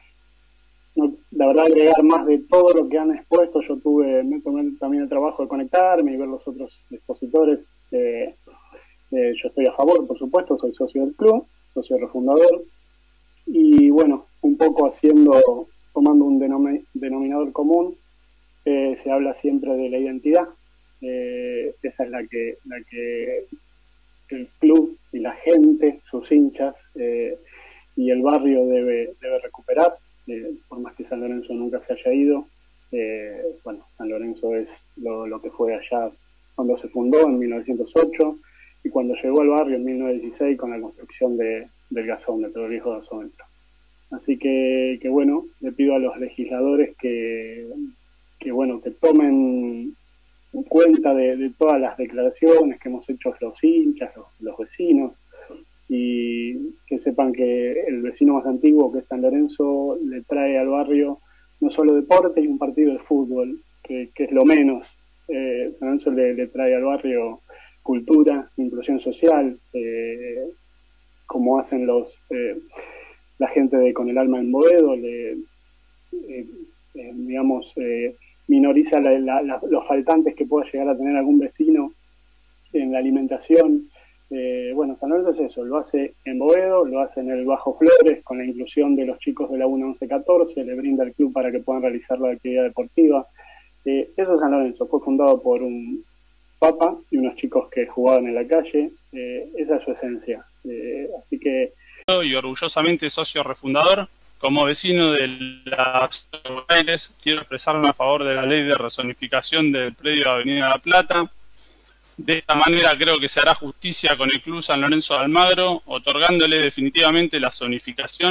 No, la verdad, agregar más de todo lo que han expuesto, yo tuve, me tomé también el trabajo de conectarme y ver los otros expositores. Eh, eh, yo estoy a favor, por supuesto, soy socio del club, socio refundador, y bueno, un poco haciendo, tomando un denom denominador común, eh, se habla siempre de la identidad. Eh, esa es la que, la que el club y la gente, sus hinchas eh, y el barrio debe, debe recuperar. Eh, por más que San Lorenzo nunca se haya ido, eh, bueno, San Lorenzo es lo, lo que fue allá cuando se fundó en mil novecientos ocho y cuando llegó al barrio en mil novecientos dieciséis con la construcción de, del gasómetro, del viejo gasómetro. Así que, que bueno, le pido a los legisladores que, que bueno, que tomen en cuenta de, de todas las declaraciones que hemos hecho los hinchas, los, los vecinos, y que sepan que el vecino más antiguo, que es San Lorenzo, le trae al barrio no solo deporte y un partido de fútbol, que, que es lo menos. Eh, San Lorenzo le, le trae al barrio cultura, inclusión social, eh, como hacen los eh, la gente de Con el Alma en Boedo, le, eh, eh, digamos, eh, minoriza la, la, la, los faltantes que pueda llegar a tener algún vecino en la alimentación. Eh, bueno, San Lorenzo es eso, lo hace en Boedo, lo hace en el Bajo Flores, con la inclusión de los chicos de la uno once catorce, le brinda el club para que puedan realizar la actividad deportiva. Eh, eso es San Lorenzo, fue fundado por un papa y unos chicos que jugaban en la calle, eh, esa es su esencia. Eh, así que... Y orgullosamente socio refundador, como vecino de la Ciudad de Buenos Aires, quiero expresarme a favor de la ley de rezonificación del predio de Avenida La Plata. De esta manera creo que se hará justicia con el Club San Lorenzo de Almagro, otorgándole definitivamente la zonificación que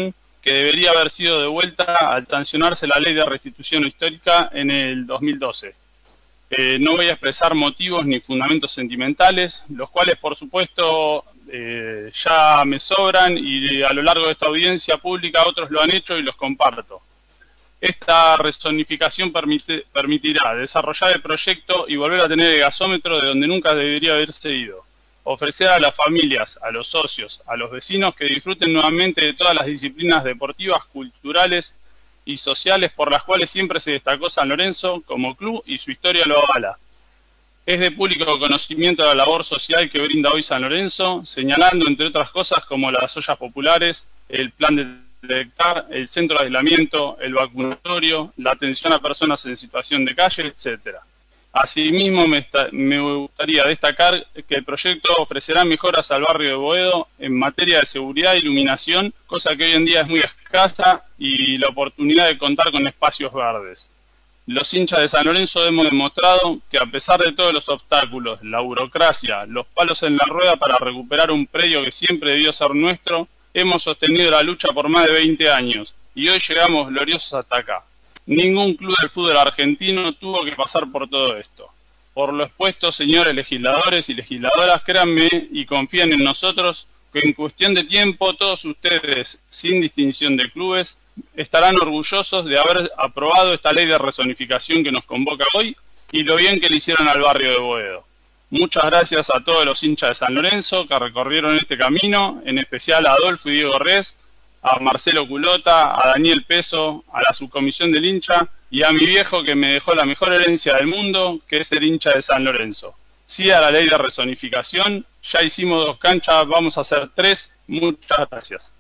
que debería haber sido devuelta al sancionarse la ley de restitución histórica en el dos mil doce. Eh, no voy a expresar motivos ni fundamentos sentimentales, los cuales por supuesto eh, ya me sobran y a lo largo de esta audiencia pública otros lo han hecho y los comparto. Esta rezonificación permite, permitirá desarrollar el proyecto y volver a tener el gasómetro de donde nunca debería haberse ido. Ofrecer a las familias, a los socios, a los vecinos que disfruten nuevamente de todas las disciplinas deportivas, culturales y sociales por las cuales siempre se destacó San Lorenzo como club y su historia lo avala. Es de público conocimiento la labor social que brinda hoy San Lorenzo, señalando entre otras cosas como las ollas populares, el plan de detectar, el centro de aislamiento, el vacunatorio, la atención a personas en situación de calle, etcétera. Asimismo, me, me gustaría destacar que el proyecto ofrecerá mejoras al barrio de Boedo en materia de seguridad e iluminación, cosa que hoy en día es muy escasa, y la oportunidad de contar con espacios verdes. Los hinchas de San Lorenzo hemos demostrado que a pesar de todos los obstáculos, la burocracia, los palos en la rueda para recuperar un predio que siempre debió ser nuestro, hemos sostenido la lucha por más de veinte años y hoy llegamos gloriosos hasta acá. Ningún club del fútbol argentino tuvo que pasar por todo esto. Por lo expuesto, señores legisladores y legisladoras, créanme y confíen en nosotros que en cuestión de tiempo todos ustedes, sin distinción de clubes, estarán orgullosos de haber aprobado esta ley de rezonificación que nos convoca hoy y lo bien que le hicieron al barrio de Boedo. Muchas gracias a todos los hinchas de San Lorenzo que recorrieron este camino, en especial a Adolfo y Diego Rez, a Marcelo Culota, a Daniel Peso, a la subcomisión del hincha y a mi viejo que me dejó la mejor herencia del mundo, que es el hincha de San Lorenzo. Sí a la ley de rezonificación, ya hicimos dos canchas, vamos a hacer tres. Muchas gracias.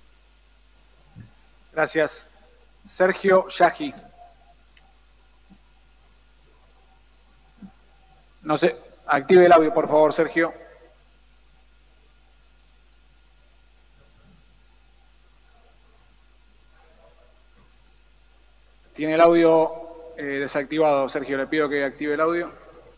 Gracias. Sergio Yagi. No sé, active el audio, por favor, Sergio. Tiene el audio eh, desactivado, Sergio. Le pido que active el audio.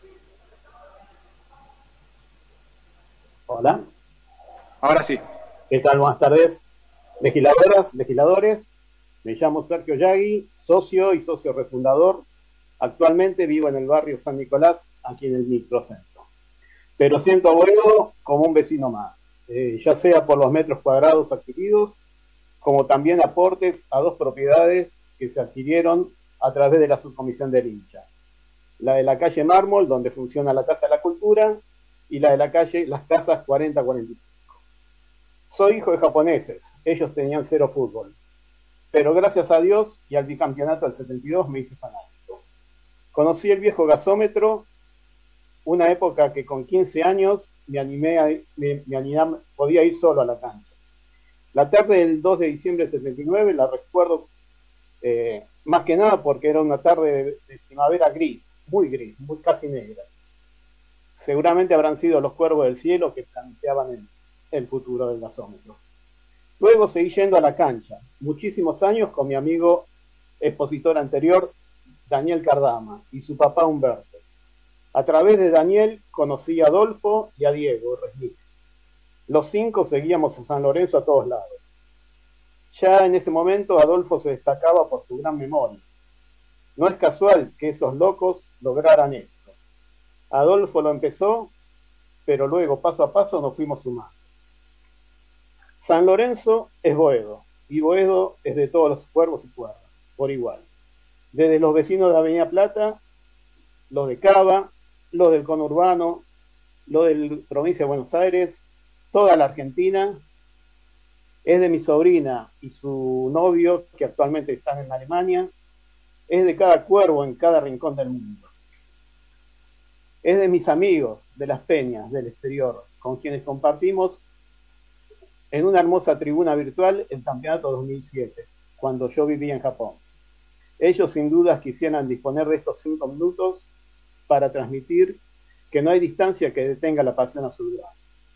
Hola. Ahora sí. ¿Qué tal? Buenas tardes. Legisladoras, legisladores. Me llamo Sergio Yagui, socio y socio refundador. Actualmente vivo en el barrio San Nicolás, aquí en el microcentro. Pero siento a Boedo como un vecino más, eh, ya sea por los metros cuadrados adquiridos, como también aportes a dos propiedades que se adquirieron a través de la subcomisión del hincha. La de la calle Mármol, donde funciona la Casa de la Cultura, y la de la calle Las Casas cuarenta cuarenta y cinco. Soy hijo de japoneses, ellos tenían cero fútbol. Pero gracias a Dios y al bicampeonato del setenta y dos me hice fanático. Conocí el viejo gasómetro, una época que con quince años me animé a, me, me animé, podía ir solo a la cancha. La tarde del dos de diciembre del setenta y nueve la recuerdo eh, más que nada porque era una tarde de, de primavera gris, muy gris, muy casi negra. Seguramente habrán sido los cuervos del cielo que planteaban el, el futuro del gasómetro. Luego seguí yendo a la cancha, muchísimos años con mi amigo expositor anterior, Daniel Cardama, y su papá Humberto. A través de Daniel conocí a Adolfo y a Diego Resnick. Los cinco seguíamos a San Lorenzo a todos lados. Ya en ese momento Adolfo se destacaba por su gran memoria. No es casual que esos locos lograran esto. Adolfo lo empezó, pero luego paso a paso nos fuimos sumando. San Lorenzo es Boedo, y Boedo es de todos los cuervos y cuerdas, por igual. Desde los vecinos de Avenida Plata, los de Cava, los del conurbano, los de la provincia de Buenos Aires, toda la Argentina. Es de mi sobrina y su novio, que actualmente están en Alemania. Es de cada cuervo en cada rincón del mundo. Es de mis amigos de las peñas del exterior, con quienes compartimos en una hermosa tribuna virtual el campeonato dos mil siete, cuando yo vivía en Japón. Ellos sin dudas quisieran disponer de estos cinco minutos para transmitir que no hay distancia que detenga la pasión azulgrana.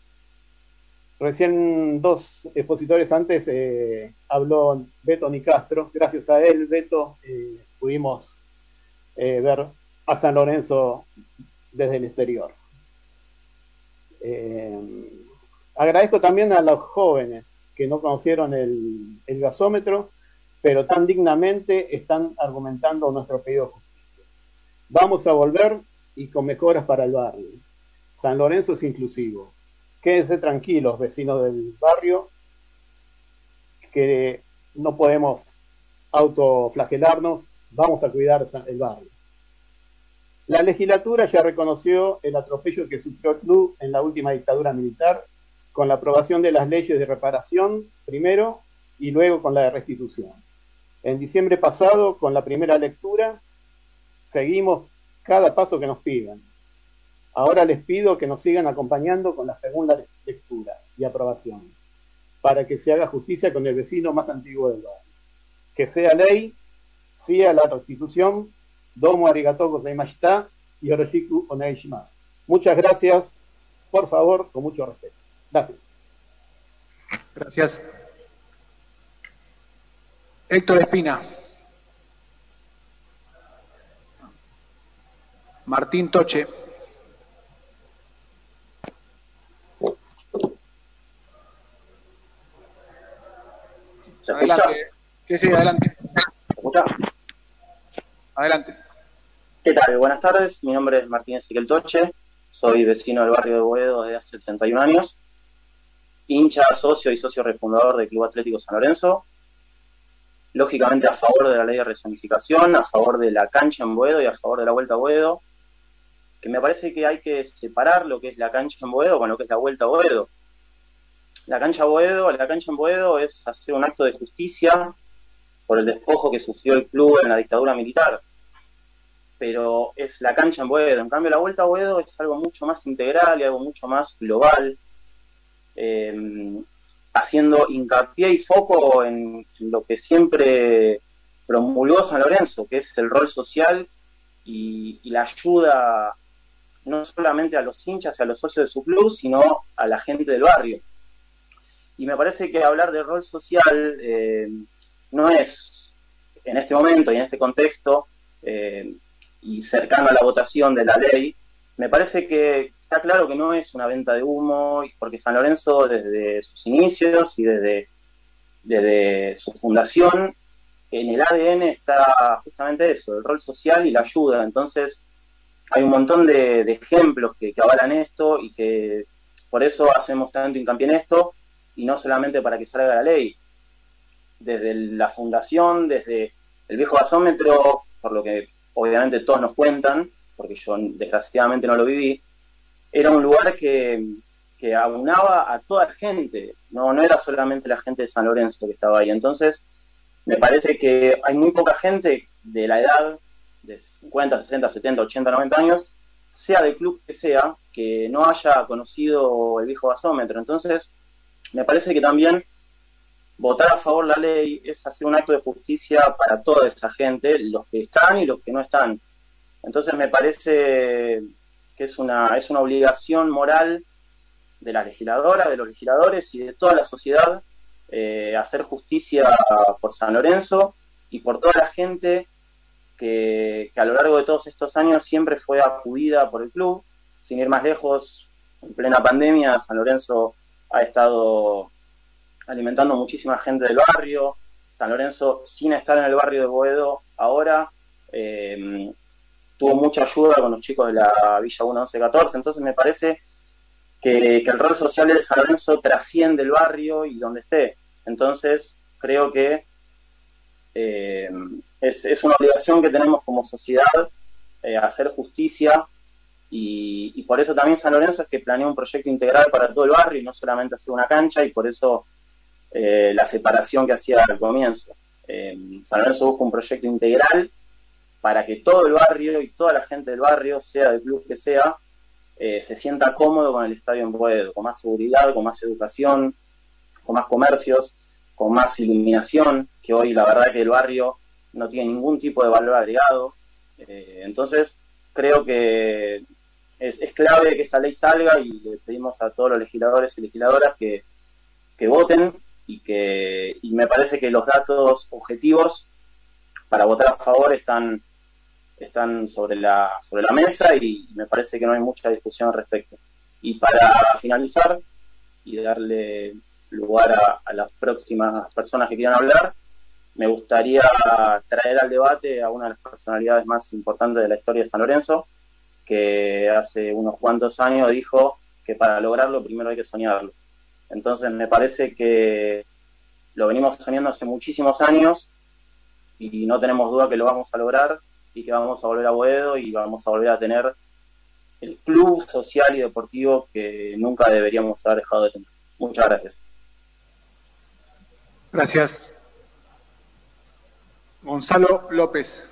Recién dos expositores antes eh, habló Beto Nicastro. Gracias a él, Beto, eh, pudimos eh, ver a San Lorenzo desde el exterior. Eh, agradezco también a los jóvenes que no conocieron el, el gasómetro, pero tan dignamente están argumentando nuestro pedido de justicia. Vamos a volver y con mejoras para el barrio. San Lorenzo es inclusivo. Quédense tranquilos, vecinos del barrio, que no podemos autoflagelarnos, vamos a cuidar el barrio. La legislatura ya reconoció el atropello que sufrió el club en la última dictadura militar, con la aprobación de las leyes de reparación primero y luego con la de restitución. En diciembre pasado, con la primera lectura, seguimos cada paso que nos pidan. Ahora les pido que nos sigan acompañando con la segunda lectura y aprobación, para que se haga justicia con el vecino más antiguo del barrio. Que sea ley, sí a la restitución. Domo arigatou gozaimashita y yoroshiku onegaishimasu. Muchas gracias. Por favor, con mucho respeto. Gracias. Gracias. Héctor Espina. Martín Toche. ¿Se escucha? Adelante. Sí, sí, adelante. ¿Se escucha? Adelante. ¿Qué tal? Buenas tardes. Mi nombre es Martín Ezequiel Toche. Soy vecino del barrio de Boedo desde hace treinta y un años. Hincha, socio y socio refundador del Club Atlético San Lorenzo. Lógicamente a favor de la ley de rezonificación, a favor de la cancha en Boedo y a favor de la vuelta a Boedo. Que me parece que hay que separar lo que es la cancha en Boedo con lo que es la vuelta a Boedo. La cancha Boedo, la cancha en Boedo es hacer un acto de justicia por el despojo que sufrió el club en la dictadura militar. Pero es la cancha en Boedo. En cambio, la vuelta a Boedo es algo mucho más integral y algo mucho más global, eh, haciendo hincapié y foco en lo que siempre promulgó San Lorenzo, que es el rol social y, y la ayuda no solamente a los hinchas y a los socios de su club, sino a la gente del barrio. Y me parece que hablar de rol social eh, no es, en este momento y en este contexto, eh, y cercano a la votación de la ley, me parece que está claro que no es una venta de humo, porque San Lorenzo desde sus inicios y desde, desde su fundación, en el A D N está justamente eso, el rol social y la ayuda. Entonces hay un montón de, de ejemplos que, que avalan esto y que por eso hacemos tanto hincapié en esto, y no solamente para que salga la ley. Desde la fundación, desde el viejo gasómetro, por lo que obviamente todos nos cuentan, porque yo desgraciadamente no lo viví, era un lugar que, que aunaba a toda la gente, no, no era solamente la gente de San Lorenzo que estaba ahí. Entonces, me parece que hay muy poca gente de la edad de cincuenta, sesenta, setenta, ochenta, noventa años, sea del club que sea, que no haya conocido el viejo gasómetro. Entonces, me parece que también votar a favor de la ley es hacer un acto de justicia para toda esa gente, los que están y los que no están. Entonces me parece que es una, es una obligación moral de la legisladora, de los legisladores y de toda la sociedad eh, hacer justicia por San Lorenzo y por toda la gente que, que a lo largo de todos estos años siempre fue acudida por el club. Sin ir más lejos, en plena pandemia, San Lorenzo ha estado alimentando muchísima gente del barrio. San Lorenzo, sin estar en el barrio de Boedo, ahora eh, tuvo mucha ayuda con los chicos de la Villa uno once catorce. Entonces me parece que, que el rol social de San Lorenzo trasciende el barrio y donde esté. Entonces creo que eh, es, es una obligación que tenemos como sociedad eh, hacer justicia. Y, y por eso también San Lorenzo es que planea un proyecto integral para todo el barrio y no solamente hacer una cancha, y por eso eh, la separación que hacía al comienzo. Eh, San Lorenzo busca un proyecto integral para que todo el barrio y toda la gente del barrio, sea del club que sea, eh, se sienta cómodo con el estadio en Boedo, con más seguridad, con más educación, con más comercios, con más iluminación, que hoy la verdad que el barrio no tiene ningún tipo de valor agregado. Eh, entonces creo que Es, es clave que esta ley salga y le pedimos a todos los legisladores y legisladoras que, que voten y que y me parece que los datos objetivos para votar a favor están, están sobre la, sobre la mesa y me parece que no hay mucha discusión al respecto. Y para finalizar y darle lugar a, a las próximas personas que quieran hablar, me gustaría traer al debate a una de las personalidades más importantes de la historia de San Lorenzo, que hace unos cuantos años dijo que para lograrlo primero hay que soñarlo. Entonces me parece que lo venimos soñando hace muchísimos años y no tenemos duda que lo vamos a lograr y que vamos a volver a Boedo y vamos a volver a tener el club social y deportivo que nunca deberíamos haber dejado de tener. Muchas gracias. Gracias. Gonzalo López.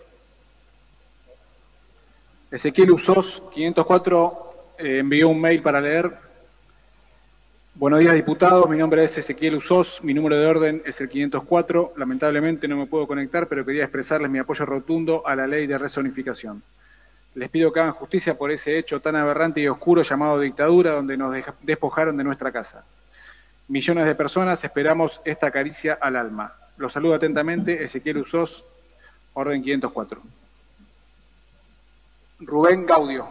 Ezequiel Usos, quinientos cuatro, eh, envió un mail para leer. Buenos días, diputados. Mi nombre es Ezequiel Usos. Mi número de orden es el quinientos cuatro. Lamentablemente no me puedo conectar, pero quería expresarles mi apoyo rotundo a la ley de rezonificación. Les pido que hagan justicia por ese hecho tan aberrante y oscuro llamado dictadura, donde nos despojaron de nuestra casa. Millones de personas esperamos esta caricia al alma. Los saludo atentamente, Ezequiel Usos, orden quinientos cuatro. Rubén Gaudio.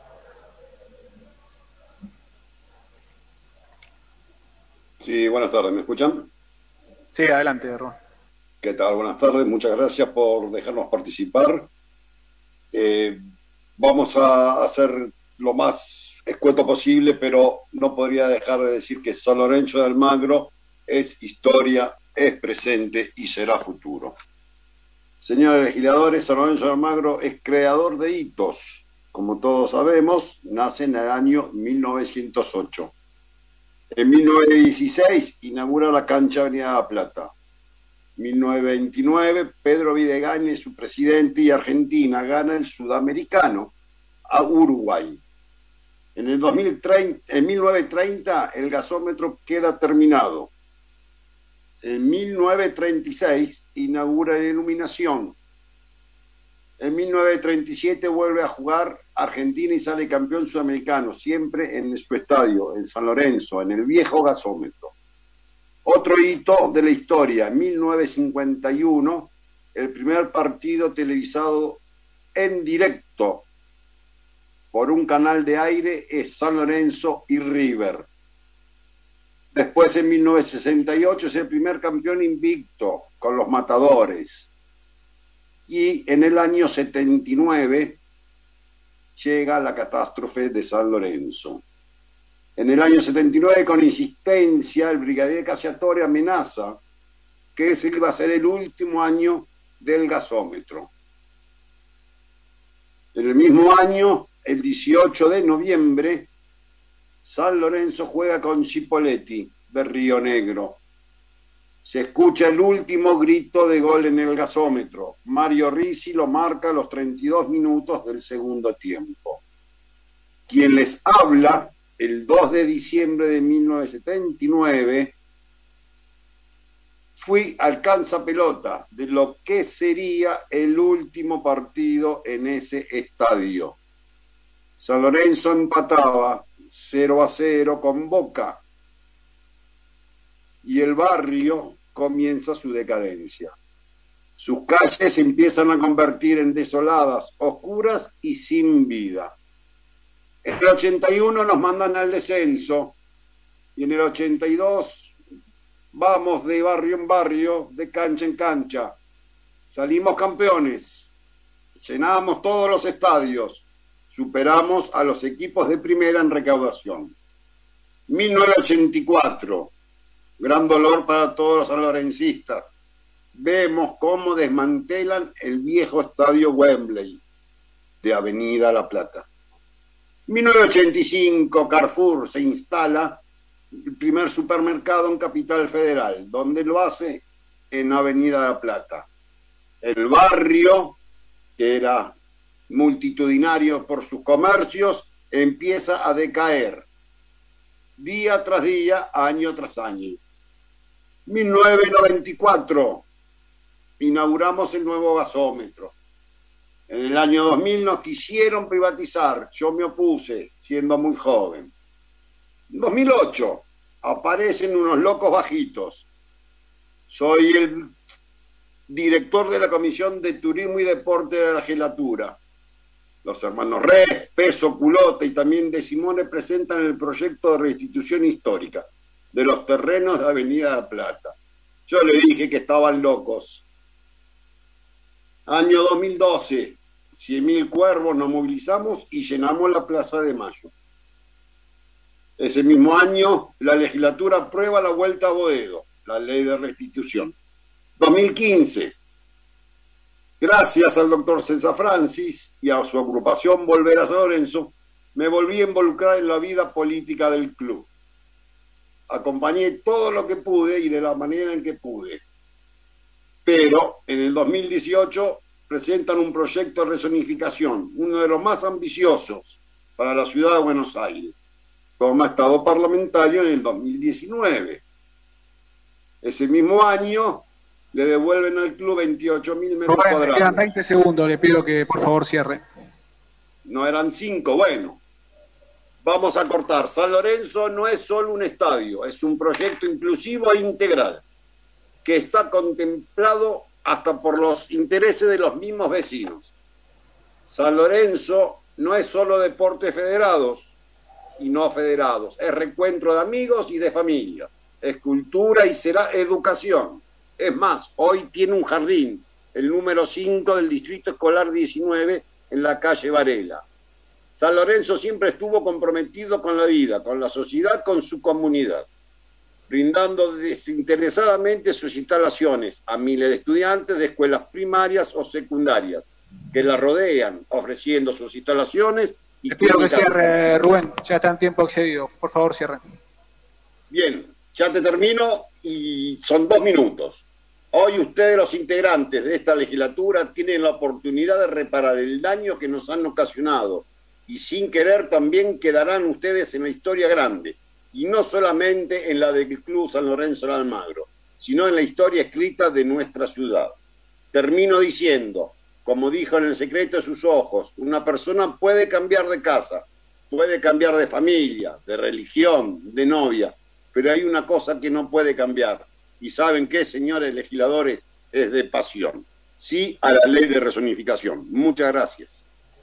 Sí, buenas tardes, ¿me escuchan? Sí, adelante, Rubén. ¿Qué tal? Buenas tardes, muchas gracias por dejarnos participar. Eh, vamos a hacer lo más escueto posible, pero no podría dejar de decir que San Lorenzo de Almagro es historia, es presente y será futuro. Señores legisladores, San Lorenzo de Almagro es creador de hitos. Como todos sabemos, nace en el año mil novecientos ocho. En mil novecientos dieciséis inaugura la cancha Avenida La Plata. En mil novecientos veintinueve, Pedro Videgañez, su presidente, y Argentina gana el Sudamericano a Uruguay. En el dos mil treinta, en mil novecientos treinta, el gasómetro queda terminado. En mil novecientos treinta y seis inaugura la iluminación. En mil novecientos treinta y siete vuelve a jugar Argentina y sale campeón sudamericano, siempre en su estadio, en San Lorenzo, en el viejo gasómetro. Otro hito de la historia, en mil novecientos cincuenta y uno, el primer partido televisado en directo por un canal de aire es San Lorenzo y River. Después, en mil novecientos sesenta y ocho, es el primer campeón invicto con los Matadores. Y en el año setenta y nueve llega la catástrofe de San Lorenzo. En el año setenta y nueve, con insistencia, el brigadier Cacciatore amenaza que ese iba a ser el último año del gasómetro. En el mismo año, el dieciocho de noviembre, San Lorenzo juega con Cipolletti de Río Negro. Se escucha el último grito de gol en el gasómetro. Mario Ricci lo marca a los treinta y dos minutos del segundo tiempo. Quien les habla, el dos de diciembre de mil novecientos setenta y nueve, fui alcanza pelota de lo que sería el último partido en ese estadio. San Lorenzo empataba cero a cero con Boca y el barrio comienza su decadencia. Sus calles se empiezan a convertir en desoladas, oscuras y sin vida. En el ochenta y uno nos mandan al descenso y en el ochenta y dos vamos de barrio en barrio, de cancha en cancha. Salimos campeones, llenamos todos los estadios, superamos a los equipos de primera en recaudación. mil novecientos ochenta y cuatro, gran dolor para todos los sanlorencistas. Vemos cómo desmantelan el viejo estadio Wembley de Avenida La Plata. mil novecientos ochenta y cinco, Carrefour se instala el primer supermercado en Capital Federal. ¿Dónde lo hace? En Avenida La Plata. El barrio, que era multitudinario por sus comercios, empieza a decaer día tras día, año tras año. mil novecientos noventa y cuatro, inauguramos el nuevo gasómetro. En el año dos mil nos quisieron privatizar, yo me opuse, siendo muy joven. En dos mil ocho aparecen unos locos bajitos. Soy el director de la Comisión de Turismo y Deporte de la Legislatura. Los hermanos Res, Peso, Culota y también De Simone presentan el proyecto de restitución histórica de los terrenos de Avenida La Plata. Yo le dije que estaban locos. Año dos mil doce, cien mil cuervos nos movilizamos y llenamos la Plaza de Mayo. Ese mismo año, la legislatura aprueba la vuelta a Boedo, la ley de restitución. dos mil quince, gracias al doctor César Francis y a su agrupación Volver a San Lorenzo, me volví a involucrar en la vida política del club. Acompañé todo lo que pude y de la manera en que pude. Pero en el dos mil dieciocho presentan un proyecto de rezonificación, uno de los más ambiciosos para la ciudad de Buenos Aires. Toma estado parlamentario en el dos mil diecinueve. Ese mismo año le devuelven al club veintiocho mil metros Rubén, cuadrados. quedan veinte segundos, le pido que por favor cierre. No eran cinco, bueno. Vamos a cortar. San Lorenzo no es solo un estadio, es un proyecto inclusivo e integral que está contemplado hasta por los intereses de los mismos vecinos. San Lorenzo no es solo deportes federados y no federados, es reencuentro de amigos y de familias, es cultura y será educación. Es más, hoy tiene un jardín, el número cinco del Distrito Escolar diecinueve en la calle Varela. San Lorenzo siempre estuvo comprometido con la vida, con la sociedad, con su comunidad, brindando desinteresadamente sus instalaciones a miles de estudiantes de escuelas primarias o secundarias que la rodean, ofreciendo sus instalaciones. Y le pido que cierre, Rubén, ya está en tiempo excedido. Por favor, cierre. Bien, ya te termino y son dos minutos. Hoy ustedes, los integrantes de esta legislatura, tienen la oportunidad de reparar el daño que nos han ocasionado y sin querer también quedarán ustedes en la historia grande, y no solamente en la del Club San Lorenzo de Almagro, sino en la historia escrita de nuestra ciudad. Termino diciendo, como dijo en El secreto de sus ojos, una persona puede cambiar de casa, puede cambiar de familia, de religión, de novia, pero hay una cosa que no puede cambiar, y ¿saben qué, señores legisladores? Es de pasión. Sí a la ley de rezonificación. Muchas gracias.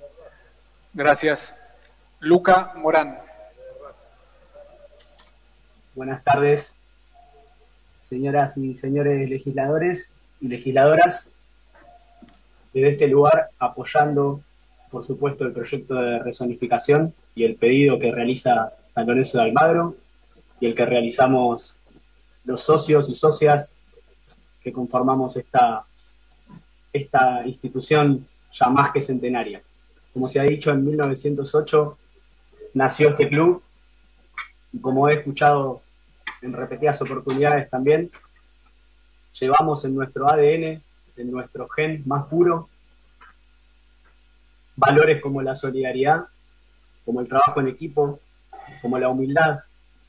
Gracias. Luca Morán. Buenas tardes, señoras y señores legisladores y legisladoras. Desde este lugar, apoyando, por supuesto, el proyecto de rezonificación y el pedido que realiza San Lorenzo de Almagro y el que realizamos los socios y socias que conformamos esta, esta institución ya más que centenaria. Como se ha dicho, en mil novecientos ocho nació este club, y como he escuchado en repetidas oportunidades también, llevamos en nuestro A D N, en nuestro gen más puro, valores como la solidaridad, como el trabajo en equipo, como la humildad,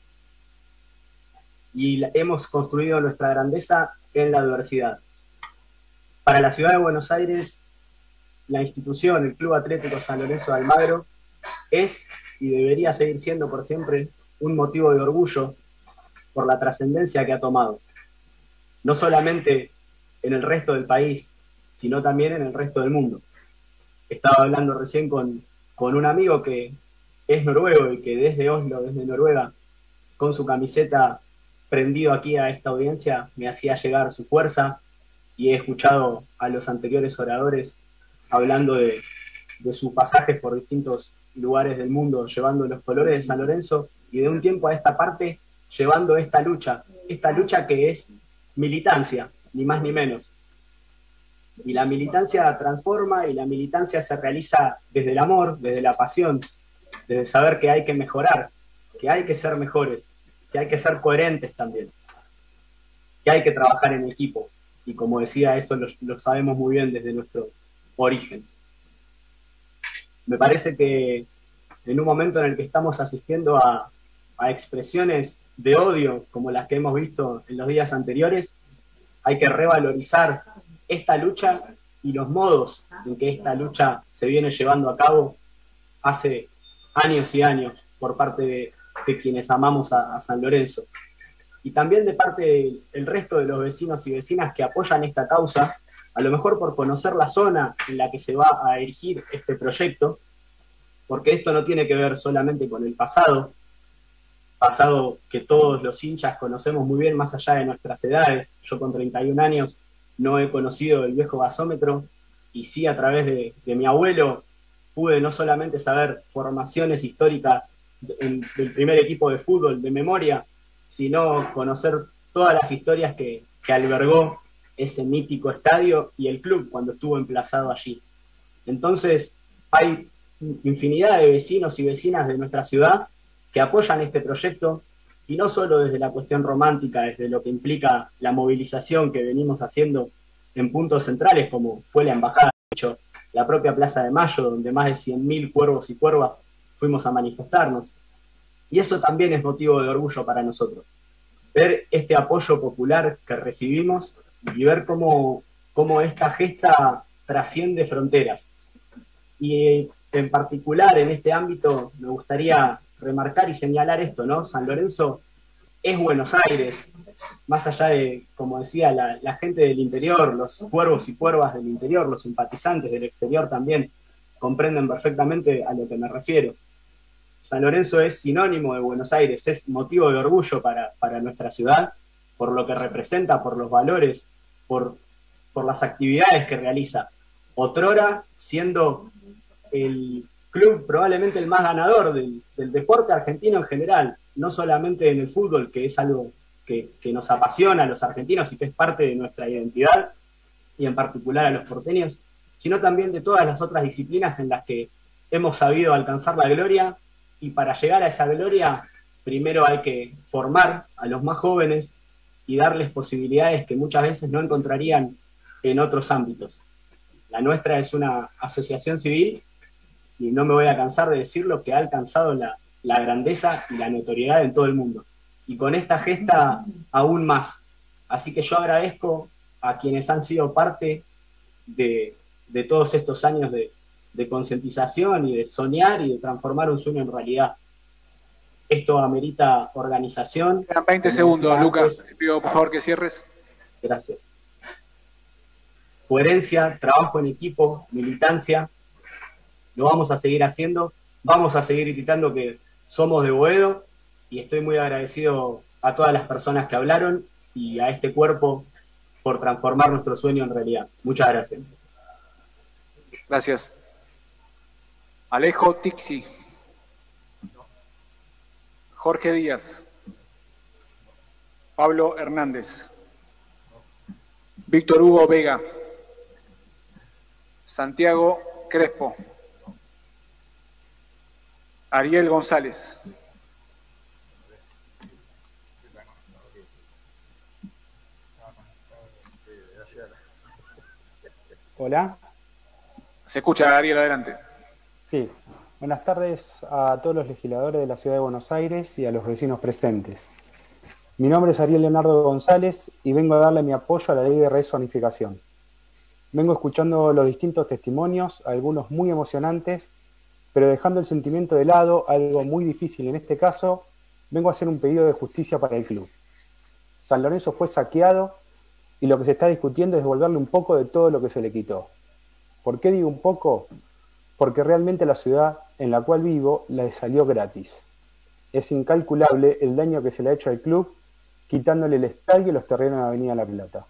y la, hemos construido nuestra grandeza en la adversidad. Para la ciudad de Buenos Aires, la institución, el Club Atlético San Lorenzo de Almagro, es y debería seguir siendo por siempre un motivo de orgullo por la trascendencia que ha tomado, no solamente en el resto del país, sino también en el resto del mundo. Estaba hablando recién con, con un amigo que es noruego y que desde Oslo, desde Noruega, con su camiseta prendido aquí a esta audiencia, me hacía llegar su fuerza, y he escuchado a los anteriores oradores hablando de, de sus pasajes por distintos lugares del mundo, llevando los colores de San Lorenzo, y de un tiempo a esta parte, llevando esta lucha, esta lucha que es militancia, ni más ni menos. Y la militancia transforma, y la militancia se realiza desde el amor, desde la pasión, desde saber que hay que mejorar, que hay que ser mejores, que hay que ser coherentes también, que hay que trabajar en equipo. Y como decía, eso lo, lo sabemos muy bien desde nuestro origen. Me parece que en un momento en el que estamos asistiendo a, a expresiones de odio como las que hemos visto en los días anteriores, hay que revalorizar esta lucha y los modos en que esta lucha se viene llevando a cabo hace años y años por parte de, de quienes amamos a, a San Lorenzo. Y también de parte del el resto de los vecinos y vecinas que apoyan esta causa, a lo mejor por conocer la zona en la que se va a erigir este proyecto, porque esto no tiene que ver solamente con el pasado, pasado que todos los hinchas conocemos muy bien más allá de nuestras edades. Yo con treinta y un años no he conocido el viejo gasómetro, y sí a través de, de mi abuelo pude no solamente saber formaciones históricas de, del primer equipo de fútbol de memoria, sino conocer todas las historias que, que albergó ese mítico estadio y el club cuando estuvo emplazado allí. Entonces, hay infinidad de vecinos y vecinas de nuestra ciudad que apoyan este proyecto, y no solo desde la cuestión romántica, desde lo que implica la movilización que venimos haciendo en puntos centrales, como fue la Embajada, de hecho, la propia Plaza de Mayo, donde más de cien mil cuervos y cuervas fuimos a manifestarnos. Y eso también es motivo de orgullo para nosotros. Ver este apoyo popular que recibimos y ver cómo, cómo esta gesta trasciende fronteras. Y en particular en este ámbito me gustaría remarcar y señalar esto, ¿no? San Lorenzo es Buenos Aires, más allá de, como decía, la, la gente del interior, los cuervos y cuervas del interior, los simpatizantes del exterior también comprenden perfectamente a lo que me refiero. San Lorenzo es sinónimo de Buenos Aires, es motivo de orgullo para, para nuestra ciudad, por lo que representa, por los valores, por, por las actividades que realiza. Otrora siendo el club probablemente el más ganador del, del deporte argentino en general, no solamente en el fútbol, que es algo que, que nos apasiona a los argentinos y que es parte de nuestra identidad, y en particular a los porteños, sino también de todas las otras disciplinas en las que hemos sabido alcanzar la gloria, y para llegar a esa gloria, primero hay que formar a los más jóvenes y darles posibilidades que muchas veces no encontrarían en otros ámbitos. La nuestra es una asociación civil, y no me voy a cansar de decirlo, que ha alcanzado la, la grandeza y la notoriedad en todo el mundo. Y con esta gesta aún más. Así que yo agradezco a quienes han sido parte de, de todos estos años de, de concientización y de soñar y de transformar un sueño en realidad. Esto amerita organización. Quedan veinte segundos, Lucas. Te pido por favor que cierres. Gracias. Coherencia, trabajo en equipo, militancia. Lo vamos a seguir haciendo, vamos a seguir gritando que somos de Boedo, y estoy muy agradecido a todas las personas que hablaron y a este cuerpo por transformar nuestro sueño en realidad. Muchas gracias. Gracias. Alejo Tixi. Jorge Díaz. Pablo Hernández. Víctor Hugo Vega. Santiago Crespo. Ariel González. Hola. Se escucha, Ariel, adelante. Sí, buenas tardes a todos los legisladores de la Ciudad de Buenos Aires y a los vecinos presentes. Mi nombre es Ariel Leonardo González y vengo a darle mi apoyo a la ley de rezonificación. Vengo escuchando los distintos testimonios, algunos muy emocionantes, pero dejando el sentimiento de lado, algo muy difícil en este caso, vengo a hacer un pedido de justicia para el club. San Lorenzo fue saqueado y lo que se está discutiendo es devolverle un poco de todo lo que se le quitó. ¿Por qué digo un poco? Porque realmente la ciudad en la cual vivo le salió gratis. Es incalculable el daño que se le ha hecho al club quitándole el estadio y los terrenos de Avenida La Plata.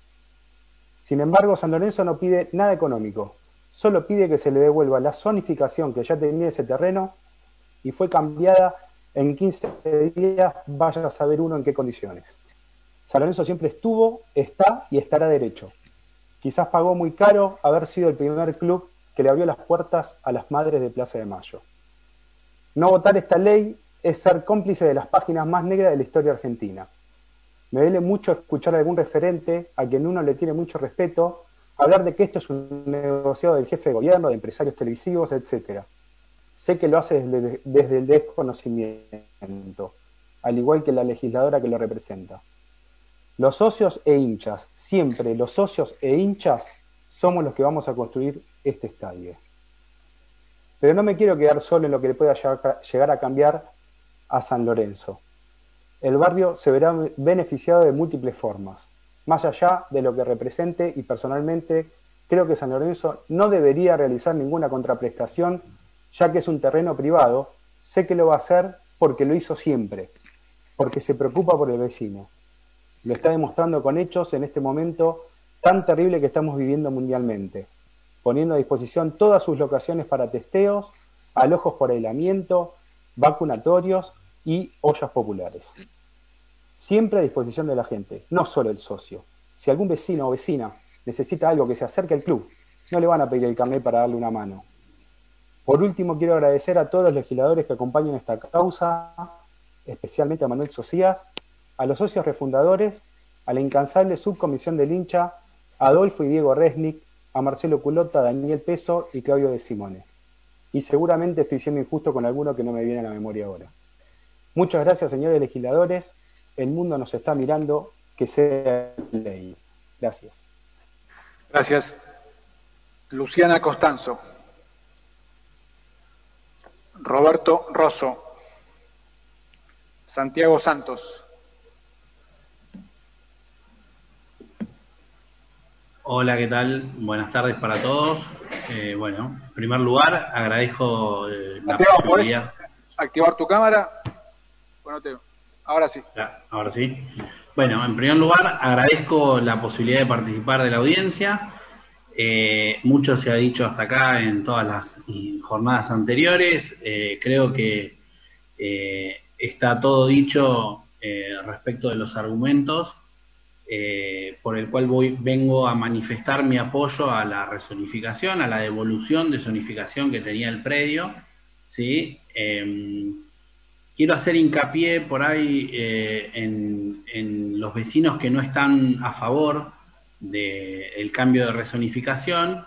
Sin embargo, San Lorenzo no pide nada económico. Solo pide que se le devuelva la zonificación que ya tenía ese terreno y fue cambiada en quince días, vaya a saber uno en qué condiciones. San Lorenzo siempre estuvo, está y estará derecho. Quizás pagó muy caro haber sido el primer club que le abrió las puertas a las madres de Plaza de Mayo. No votar esta ley es ser cómplice de las páginas más negras de la historia argentina. Me duele mucho escuchar a algún referente a quien uno le tiene mucho respeto hablar de que esto es un negociado del jefe de gobierno, de empresarios televisivos, etcétera. Sé que lo hace desde, desde el desconocimiento, al igual que la legisladora que lo representa. Los socios e hinchas, siempre los socios e hinchas, somos los que vamos a construir este estadio. Pero no me quiero quedar solo en lo que le pueda llegar a cambiar a San Lorenzo. El barrio se verá beneficiado de múltiples formas. Más allá de lo que represente, y personalmente creo que San Lorenzo no debería realizar ninguna contraprestación, ya que es un terreno privado. Sé que lo va a hacer porque lo hizo siempre, porque se preocupa por el vecino. Lo está demostrando con hechos en este momento tan terrible que estamos viviendo mundialmente. poniendo a disposición todas sus locaciones para testeos, alojos por aislamiento, vacunatorios y ollas populares. Siempre a disposición de la gente, no solo el socio. Si algún vecino o vecina necesita algo, que se acerque al club, no le van a pedir el carnet para darle una mano. Por último, quiero agradecer a todos los legisladores que acompañan esta causa, especialmente a Manuel Socias, a los socios refundadores, a la incansable subcomisión del hincha, a Adolfo y Diego Resnick, a Marcelo Culota, Daniel Peso y Claudio De Simone. Y seguramente estoy siendo injusto con alguno que no me viene a la memoria ahora. Muchas gracias, señores legisladores. El mundo nos está mirando, que sea ley. Gracias. Gracias. Luciana Costanzo. Roberto Rosso. Santiago Santos. Hola, ¿qué tal? Buenas tardes para todos. Eh, bueno, en primer lugar, agradezco eh, la Santiago, posibilidad. ¿podés activar tu cámara? Bueno, te... Ahora sí. Ya, ahora sí. Bueno, en primer lugar, agradezco la posibilidad de participar de la audiencia. Eh, mucho se ha dicho hasta acá en todas las jornadas anteriores. Eh, creo que eh, está todo dicho eh, respecto de los argumentos. Eh, por el cual voy, vengo a manifestar mi apoyo a la rezonificación, a la devolución de zonificación que tenía el predio, ¿sí? Eh, quiero hacer hincapié por ahí eh, en, en los vecinos que no están a favor del cambio de rezonificación.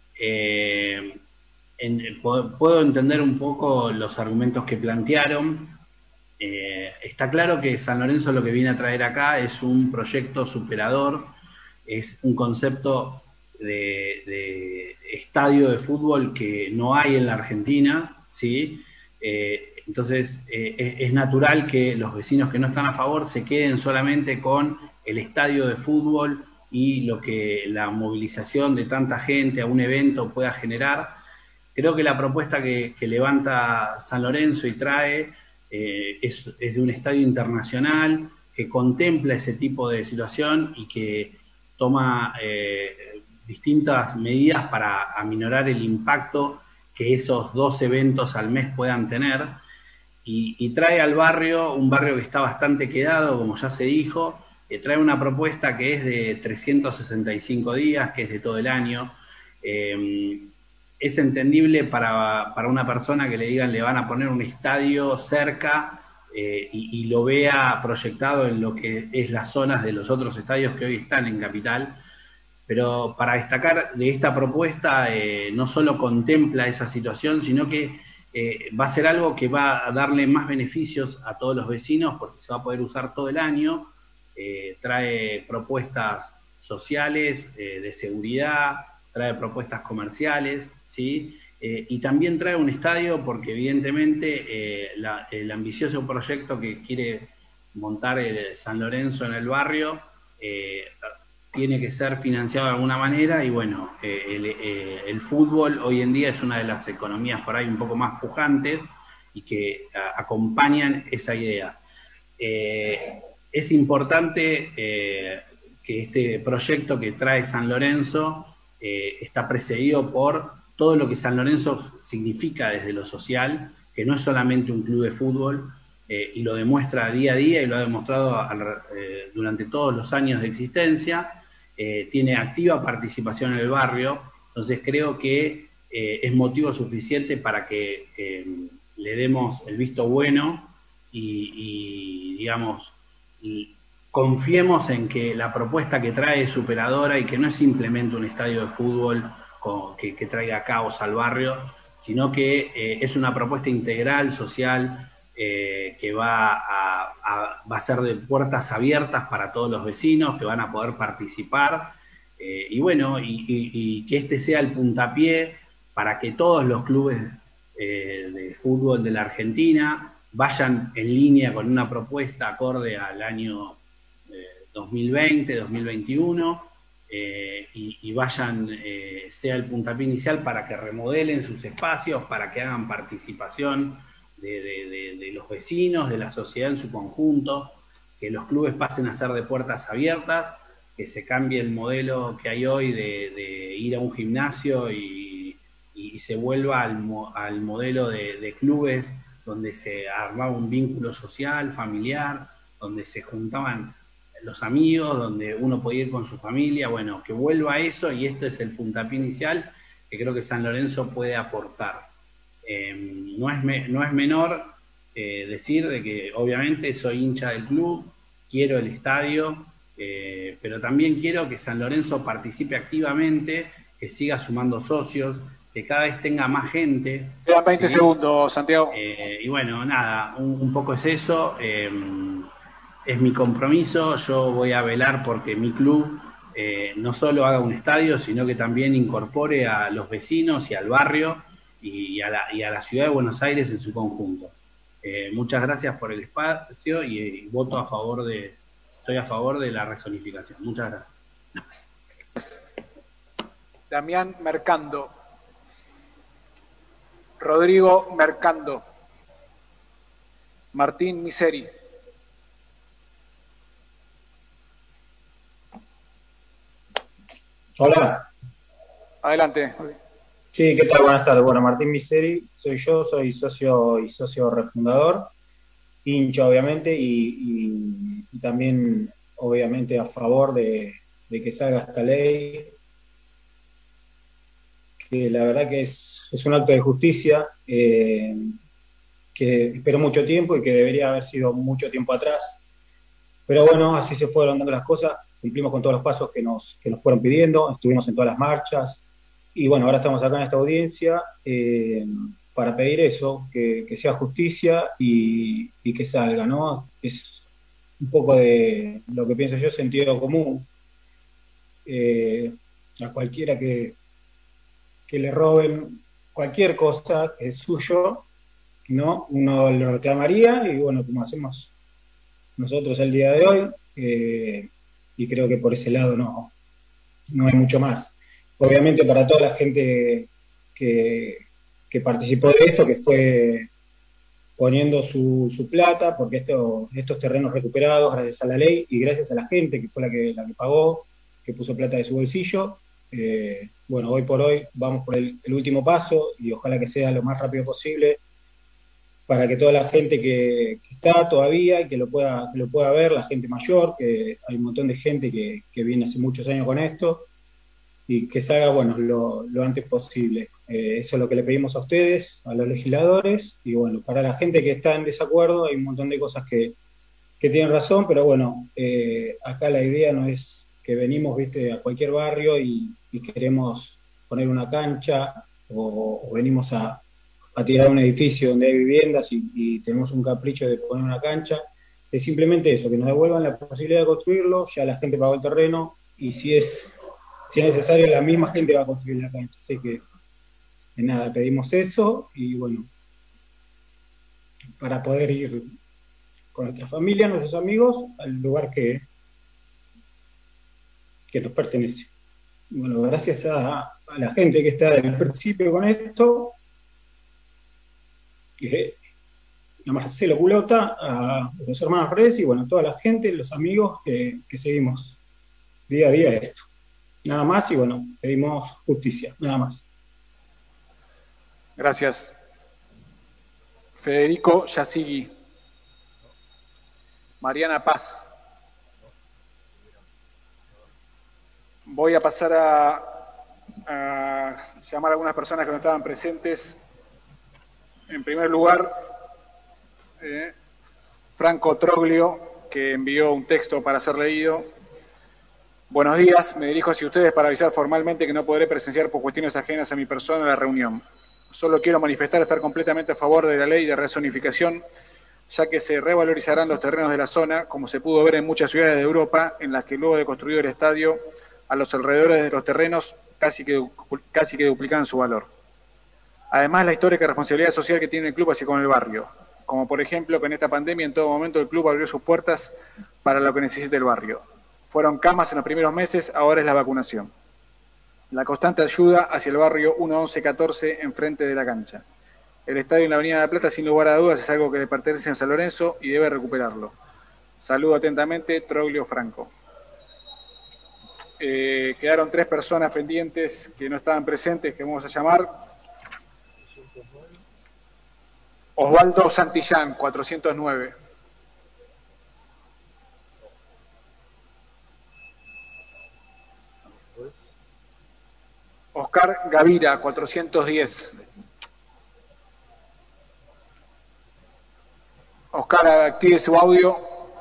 Eh, en, puedo, puedo entender un poco los argumentos que plantearon. Eh, está claro que San Lorenzo lo que viene a traer acá es un proyecto superador, es un concepto de, de estadio de fútbol que no hay en la Argentina, ¿sí? Eh, entonces eh, es, es natural que los vecinos que no están a favor se queden solamente con el estadio de fútbol y lo que la movilización de tanta gente a un evento pueda generar. Creo que la propuesta que, que levanta San Lorenzo y trae Eh, es, es de un estadio internacional que contempla ese tipo de situación y que toma eh, distintas medidas para aminorar el impacto que esos dos eventos al mes puedan tener, y, y trae al barrio, un barrio que está bastante quedado, como ya se dijo, eh, trae una propuesta que es de trescientos sesenta y cinco días, que es de todo el año. Eh, Es entendible para, para una persona que le digan le van a poner un estadio cerca eh, y, y lo vea proyectado en lo que es las zonas de los otros estadios que hoy están en Capital. Pero para destacar de esta propuesta, eh, no solo contempla esa situación, sino que eh, va a ser algo que va a darle más beneficios a todos los vecinos porque se va a poder usar todo el año. Eh, trae propuestas sociales, eh, de seguridad, trae propuestas comerciales, ¿sí? Eh, y también trae un estadio porque evidentemente eh, la, el ambicioso proyecto que quiere montar el San Lorenzo en el barrio eh, tiene que ser financiado de alguna manera y bueno, eh, el, eh, el fútbol hoy en día es una de las economías por ahí un poco más pujantes y que a, acompañan esa idea. Eh, es importante eh, que este proyecto que trae San Lorenzo Eh, está precedido por todo lo que San Lorenzo significa desde lo social, que no es solamente un club de fútbol, eh, y lo demuestra día a día y lo ha demostrado a, eh, durante todos los años de existencia. Eh, tiene activa participación en el barrio, entonces creo que eh, es motivo suficiente para que, que le demos el visto bueno y, y digamos, y, confiemos en que la propuesta que trae es superadora y que no es simplemente un estadio de fútbol con, que, que traiga caos al barrio, sino que eh, es una propuesta integral, social, eh, que va a, a, va a ser de puertas abiertas para todos los vecinos, que van a poder participar, eh, y bueno, y, y, y que este sea el puntapié para que todos los clubes eh, de fútbol de la Argentina vayan en línea con una propuesta acorde al año dos mil veinte, dos mil veintiuno, eh, y, y vayan, eh, sea el puntapié inicial para que remodelen sus espacios, para que hagan participación de, de, de, de los vecinos, de la sociedad en su conjunto, que los clubes pasen a ser de puertas abiertas que se cambie el modelo que hay hoy de, de ir a un gimnasio y, y se vuelva al, al modelo de, de clubes donde se armaba un vínculo social, familiar, donde se juntaban los amigos, donde uno podía ir con su familia. Bueno, que vuelva a eso, y esto es el puntapié inicial que creo que San Lorenzo puede aportar. Eh, no, es me, no es menor eh, decir de que obviamente soy hincha del club, quiero el estadio, eh, pero también quiero que San Lorenzo participe activamente, que siga sumando socios, que cada vez tenga más gente. Quedan veinte ¿sí? segundos, Santiago. Eh, y bueno, nada, un, un poco es eso. Eh, es mi compromiso. Yo voy a velar porque mi club eh, no solo haga un estadio, sino que también incorpore a los vecinos y al barrio y, y, a, la, y a la ciudad de Buenos Aires en su conjunto. Eh, muchas gracias por el espacio y, y voto a favor de, estoy a favor de la rezonificación. Muchas gracias. Damián Mercando. Rodrigo Mercando. Martín Miseri. Hola. Adelante. Sí, ¿qué tal? Buenas tardes. Bueno, Martín Miseri, soy yo, soy socio y socio refundador, hincha obviamente, y, y, y también obviamente a favor de, de que salga esta ley, que la verdad que es, es un acto de justicia, eh, que esperó mucho tiempo y que debería haber sido mucho tiempo atrás. Pero bueno, así se fueron dando las cosas, cumplimos con todos los pasos que nos, que nos fueron pidiendo, estuvimos en todas las marchas, y bueno, ahora estamos acá en esta audiencia eh, para pedir eso, que, que sea justicia y, y que salga, ¿no? Es un poco de lo que pienso yo, sentido común. Eh, a cualquiera que, que le roben cualquier cosa que es suyo, ¿no? Uno lo reclamaría, y bueno, como hacemos nosotros el día de hoy, eh, y creo que por ese lado no, no hay mucho más. Obviamente para toda la gente que, que participó de esto, que fue poniendo su, su plata, porque esto, estos terrenos recuperados gracias a la ley y gracias a la gente que fue la que, la que pagó, que puso plata de su bolsillo, eh, bueno, hoy por hoy vamos por el, el último paso, y ojalá que sea lo más rápido posible, para que toda la gente que, que está todavía y que lo pueda que lo pueda ver, la gente mayor, que hay un montón de gente que, que viene hace muchos años con esto, y que salga, bueno, lo, lo antes posible. Eh, eso es lo que le pedimos a ustedes, a los legisladores, y bueno, para la gente que está en desacuerdo hay un montón de cosas que, que tienen razón, pero bueno, eh, acá la idea no es que venimos, viste, a cualquier barrio y, y queremos poner una cancha, o, o venimos a a tirar un edificio donde hay viviendas y, y tenemos un capricho de poner una cancha. Es simplemente eso, que nos devuelvan la posibilidad de construirlo, ya la gente pagó el terreno, y si es, si es necesario, la misma gente va a construir la cancha. Así que, de nada, pedimos eso, y bueno, para poder ir con nuestra familia, nuestros amigos, al lugar que, que nos pertenece. Bueno, gracias a, a la gente que está desde el principio con esto, a Marcelo Culota, a los hermanos Redes, y bueno, toda la gente, los amigos que, que seguimos día a día esto. Nada más, y bueno, pedimos justicia, nada más. Gracias. Federico Yasigui. Mariana Paz. Voy a pasar a, a llamar a algunas personas que no estaban presentes. En primer lugar, eh, Franco Troglio, que envió un texto para ser leído. Buenos días, me dirijo hacia ustedes para avisar formalmente que no podré presenciar por cuestiones ajenas a mi persona la reunión. Solo quiero manifestar estar completamente a favor de la ley de rezonificación, ya que se revalorizarán los terrenos de la zona, como se pudo ver en muchas ciudades de Europa, en las que luego de construido el estadio, a los alrededores de los terrenos casi que, casi que duplican su valor. Además, la histórica responsabilidad social que tiene el club hacia con el barrio, como por ejemplo que en esta pandemia en todo momento el club abrió sus puertas para lo que necesite el barrio. Fueron camas en los primeros meses, ahora es la vacunación. La constante ayuda hacia el barrio uno once catorce enfrente de la cancha. El estadio en la Avenida de la Plata, sin lugar a dudas, es algo que le pertenece a San Lorenzo y debe recuperarlo. Saludo atentamente, Troglio Franco. Eh, quedaron tres personas pendientes que no estaban presentes, que vamos a llamar. Osvaldo Santillán, cuatrocientos nueve. Oscar Gavira, cuatrocientos diez. Oscar, active su audio.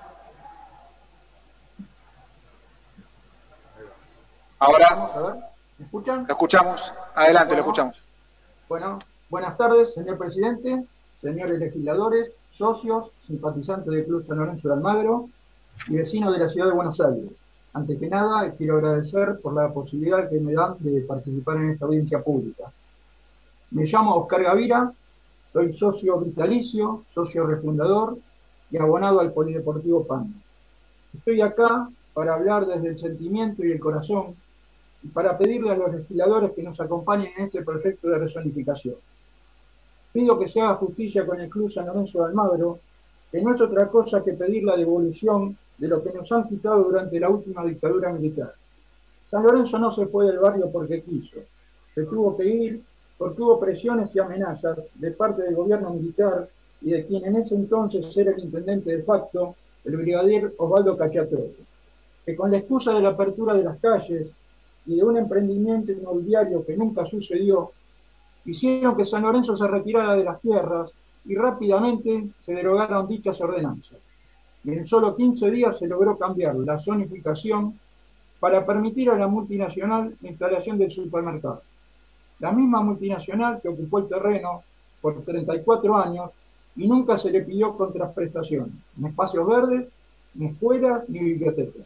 Ahora, a ver, ¿me escuchan? Lo escuchamos. Adelante, bueno, lo escuchamos. Bueno, buenas tardes, señor presidente, señores legisladores, socios, simpatizantes del Club San Lorenzo de Almagro y vecinos de la ciudad de Buenos Aires. Antes que nada, quiero agradecer por la posibilidad que me dan de participar en esta audiencia pública. Me llamo Oscar Gavira, soy socio vitalicio, socio refundador y abonado al Polideportivo P A N. Estoy acá para hablar desde el sentimiento y el corazón y para pedirle a los legisladores que nos acompañen en este proyecto de rezonificación. Pido que se haga justicia con el Club San Lorenzo de Almagro, que no es otra cosa que pedir la devolución de lo que nos han quitado durante la última dictadura militar. San Lorenzo no se fue del barrio porque quiso, se tuvo que ir porque hubo presiones y amenazas de parte del gobierno militar y de quien en ese entonces era el intendente de facto, el brigadier Osvaldo Cacciatori, que con la excusa de la apertura de las calles y de un emprendimiento inmobiliario que nunca sucedió, hicieron que San Lorenzo se retirara de las tierras y rápidamente se derogaron dichas ordenanzas. Y en solo quince días se logró cambiar la zonificación para permitir a la multinacional la instalación del supermercado. La misma multinacional que ocupó el terreno por treinta y cuatro años y nunca se le pidió contraprestaciones, ni espacios verdes, ni escuelas, ni bibliotecas.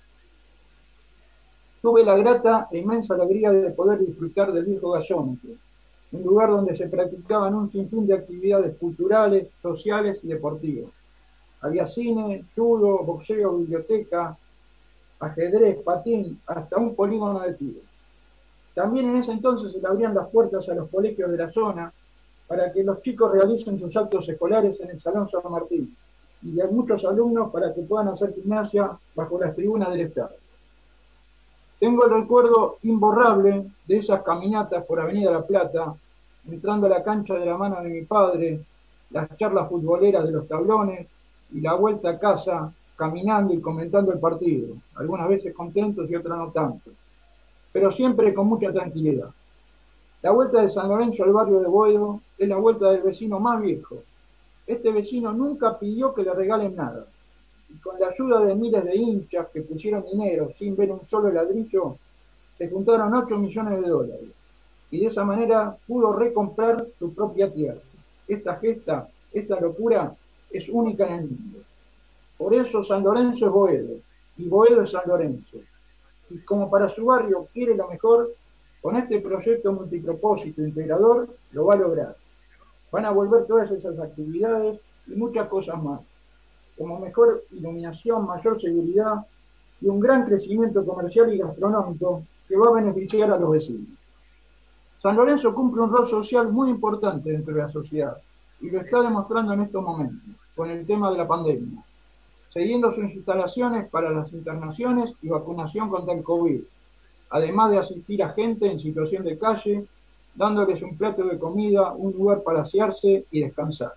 Tuve la grata e inmensa alegría de poder disfrutar del viejo gasómetro, un lugar donde se practicaban un sinfín de actividades culturales, sociales y deportivas. Había cine, judo, boxeo, biblioteca, ajedrez, patín, hasta un polígono de tiro. También en ese entonces se le abrían las puertas a los colegios de la zona para que los chicos realicen sus actos escolares en el Salón San Martín y de muchos alumnos para que puedan hacer gimnasia bajo las tribunas del Estado. Tengo el recuerdo imborrable de esas caminatas por Avenida La Plata, entrando a la cancha de la mano de mi padre, las charlas futboleras de los tablones y la vuelta a casa caminando y comentando el partido, algunas veces contentos y otras no tanto, pero siempre con mucha tranquilidad. La vuelta de San Lorenzo al barrio de Boedo es la vuelta del vecino más viejo. Este vecino nunca pidió que le regalen nada, y con la ayuda de miles de hinchas que pusieron dinero sin ver un solo ladrillo, se juntaron ocho millones de dólares, y de esa manera pudo recomprar su propia tierra. Esta gesta, esta locura, es única en el mundo. Por eso San Lorenzo es Boedo, y Boedo es San Lorenzo. Y como para su barrio quiere lo mejor, con este proyecto multipropósito integrador lo va a lograr. Van a volver todas esas actividades y muchas cosas más, como mejor iluminación, mayor seguridad y un gran crecimiento comercial y gastronómico que va a beneficiar a los vecinos. San Lorenzo cumple un rol social muy importante dentro de la sociedad y lo está demostrando en estos momentos, con el tema de la pandemia, cediendo sus instalaciones para las internaciones y vacunación contra el COVID, además de asistir a gente en situación de calle, dándoles un plato de comida, un lugar para asearse y descansar.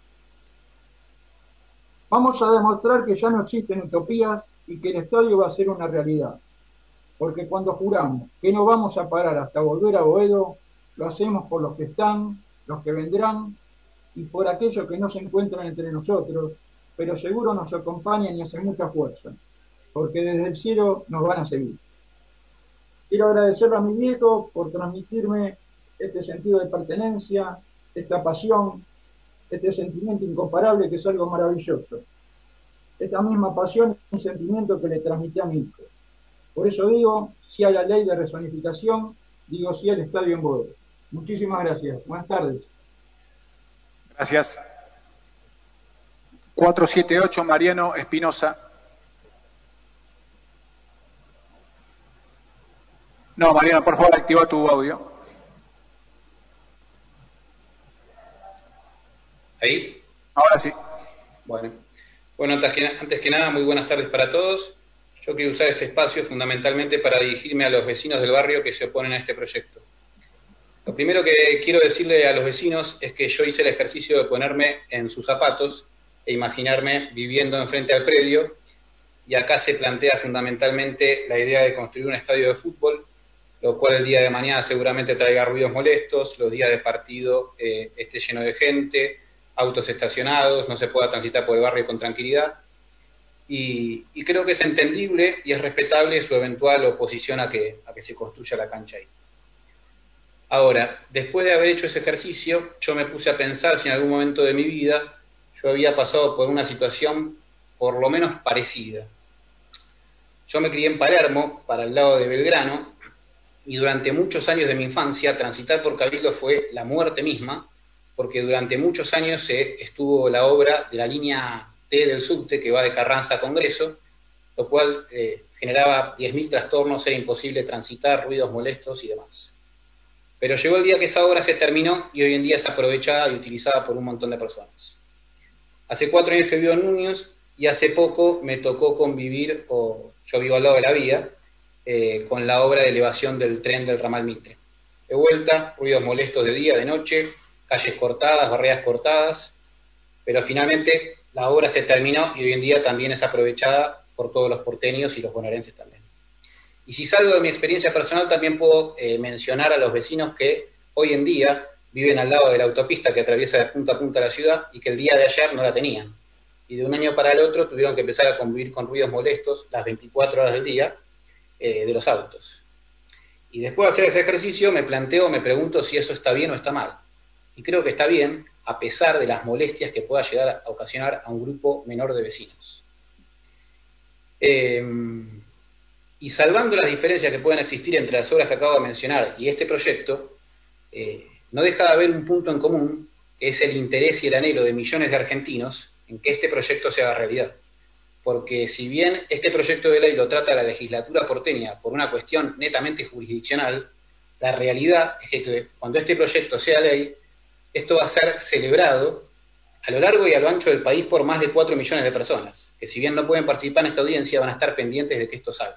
Vamos a demostrar que ya no existen utopías y que el estadio va a ser una realidad, porque cuando juramos que no vamos a parar hasta volver a Boedo, lo hacemos por los que están, los que vendrán y por aquellos que no se encuentran entre nosotros, pero seguro nos acompañan y hacen mucha fuerza, porque desde el cielo nos van a seguir. Quiero agradecerle a mi viejo por transmitirme este sentido de pertenencia, esta pasión, este sentimiento incomparable que es algo maravilloso. Esta misma pasión y sentimiento que le transmití a mi hijo. Por eso digo, sí a la ley de rezonificación, digo sí al estadio en Boedo. Muchísimas gracias. Buenas tardes. Gracias. cuatrocientos setenta y ocho, Mariano Espinosa. No, Mariano, por favor, activa tu audio. ¿Ahí? Ahora sí. Bueno, bueno antes, que, antes que nada, muy buenas tardes para todos. Yo quiero usar este espacio fundamentalmente para dirigirme a los vecinos del barrio que se oponen a este proyecto. Lo primero que quiero decirle a los vecinos es que yo hice el ejercicio de ponerme en sus zapatos e imaginarme viviendo enfrente al predio, y acá se plantea fundamentalmente la idea de construir un estadio de fútbol, lo cual el día de mañana seguramente traiga ruidos molestos, los días de partido eh, esté lleno de gente, autos estacionados, no se pueda transitar por el barrio con tranquilidad. Y, y creo que es entendible y es respetable su eventual oposición a que, a que se construya la cancha ahí. Ahora, después de haber hecho ese ejercicio, yo me puse a pensar si en algún momento de mi vida yo había pasado por una situación por lo menos parecida. Yo me crié en Palermo, para el lado de Belgrano, y durante muchos años de mi infancia transitar por Cabildo fue la muerte misma, porque durante muchos años eh, estuvo la obra de la línea T del subte que va de Carranza a Congreso, lo cual eh, generaba diez mil trastornos, era imposible transitar, ruidos molestos y demás. Pero llegó el día que esa obra se terminó y hoy en día es aprovechada y utilizada por un montón de personas. Hace cuatro años que vivo en Núñez y hace poco me tocó convivir, o yo vivo al lado de la vía, eh, con la obra de elevación del tren del ramal Mitre. De vuelta, ruidos molestos de día, de noche, calles cortadas, barreras cortadas, pero finalmente la obra se terminó y hoy en día también es aprovechada por todos los porteños y los bonaerenses también. Y si salgo de mi experiencia personal, también puedo eh, mencionar a los vecinos que hoy en día viven al lado de la autopista que atraviesa de punta a punta la ciudad y que el día de ayer no la tenían. Y de un año para el otro tuvieron que empezar a convivir con ruidos molestos las veinticuatro horas del día eh, de los autos. Y después de hacer ese ejercicio me planteo, me pregunto si eso está bien o está mal. Y creo que está bien, a pesar de las molestias que pueda llegar a ocasionar a un grupo menor de vecinos. Eh, y salvando las diferencias que pueden existir entre las obras que acabo de mencionar y este proyecto, eh, no deja de haber un punto en común, que es el interés y el anhelo de millones de argentinos en que este proyecto se haga realidad. Porque si bien este proyecto de ley lo trata la legislatura porteña por una cuestión netamente jurisdiccional, la realidad es que cuando este proyecto sea ley, esto va a ser celebrado a lo largo y a lo ancho del país por más de cuatro millones de personas, que si bien no pueden participar en esta audiencia, van a estar pendientes de que esto salga.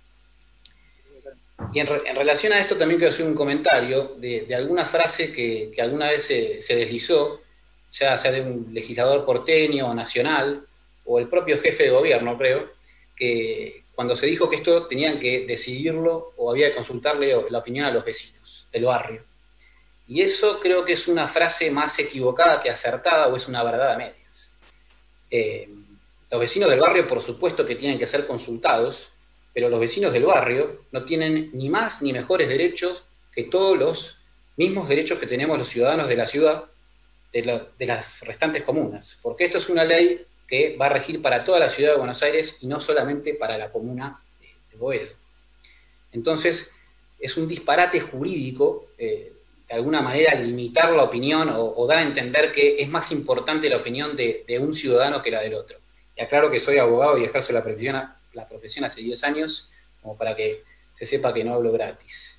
Y en, re, en relación a esto también quiero hacer un comentario de, de alguna frase que, que alguna vez se, se deslizó, ya sea de un legislador porteño o nacional, o el propio jefe de gobierno, creo, que cuando se dijo que esto tenían que decidirlo o había que consultarle la opinión a los vecinos del barrio. Y eso creo que es una frase más equivocada que acertada, o es una verdad a medias. Eh, los vecinos del barrio, por supuesto que tienen que ser consultados, pero los vecinos del barrio no tienen ni más ni mejores derechos que todos los mismos derechos que tenemos los ciudadanos de la ciudad, de, lo, de las restantes comunas, porque esto es una ley que va a regir para toda la ciudad de Buenos Aires y no solamente para la comuna de, de Boedo. Entonces, es un disparate jurídico, eh, de alguna manera limitar la opinión o, o dar a entender que es más importante la opinión de, de un ciudadano que la del otro. Y aclaro que soy abogado y ejerzo la profesión, la profesión hace diez años, como para que se sepa que no hablo gratis.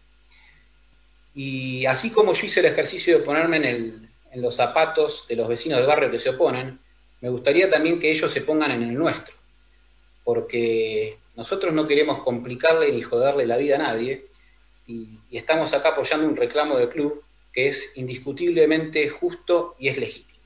Y así como yo hice el ejercicio de ponerme en, el, en los zapatos de los vecinos del barrio que se oponen, me gustaría también que ellos se pongan en el nuestro, porque nosotros no queremos complicarle ni joderle la vida a nadie, y, y estamos acá apoyando un reclamo del club que es indiscutiblemente justo y es legítimo.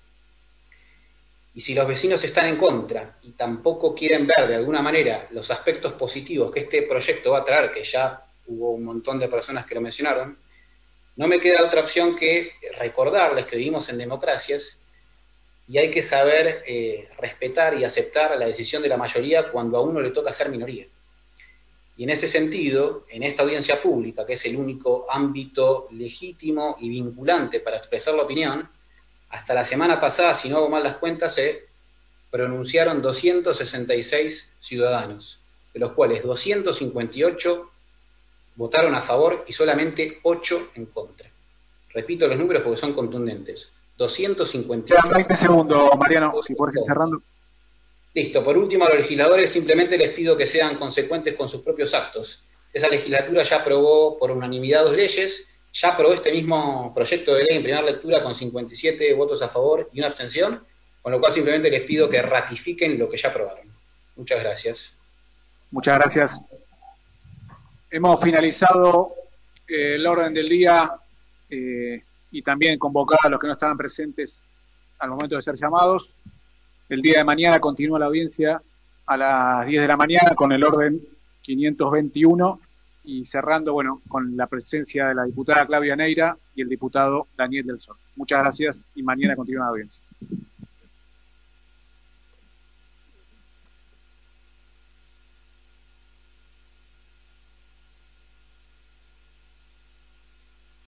Y si los vecinos están en contra y tampoco quieren ver de alguna manera los aspectos positivos que este proyecto va a traer, que ya hubo un montón de personas que lo mencionaron, no me queda otra opción que recordarles que vivimos en democracias y hay que saber eh, respetar y aceptar la decisión de la mayoría cuando a uno le toca ser minoría. Y en ese sentido, en esta audiencia pública, que es el único ámbito legítimo y vinculante para expresar la opinión, hasta la semana pasada, si no hago mal las cuentas, se pronunciaron doscientos sesenta y seis ciudadanos, de los cuales doscientos cincuenta y ocho votaron a favor y solamente ocho en contra. Repito los números porque son contundentes. doscientos cincuenta y ocho. veinte segundos, Mariano, si puedes ir cerrando. Listo. Por último, a los legisladores simplemente les pido que sean consecuentes con sus propios actos. Esa legislatura ya aprobó por unanimidad dos leyes, ya aprobó este mismo proyecto de ley en primera lectura con cincuenta y siete votos a favor y una abstención, con lo cual simplemente les pido que ratifiquen lo que ya aprobaron. Muchas gracias. Muchas gracias. Hemos finalizado eh, el orden del día eh, y también convocar a los que no estaban presentes al momento de ser llamados. El día de mañana continúa la audiencia a las diez de la mañana con el orden quinientos veintiuno y cerrando, bueno, con la presencia de la diputada Claudia Neira y el diputado Daniel del Sol. Muchas gracias y mañana continúa la audiencia.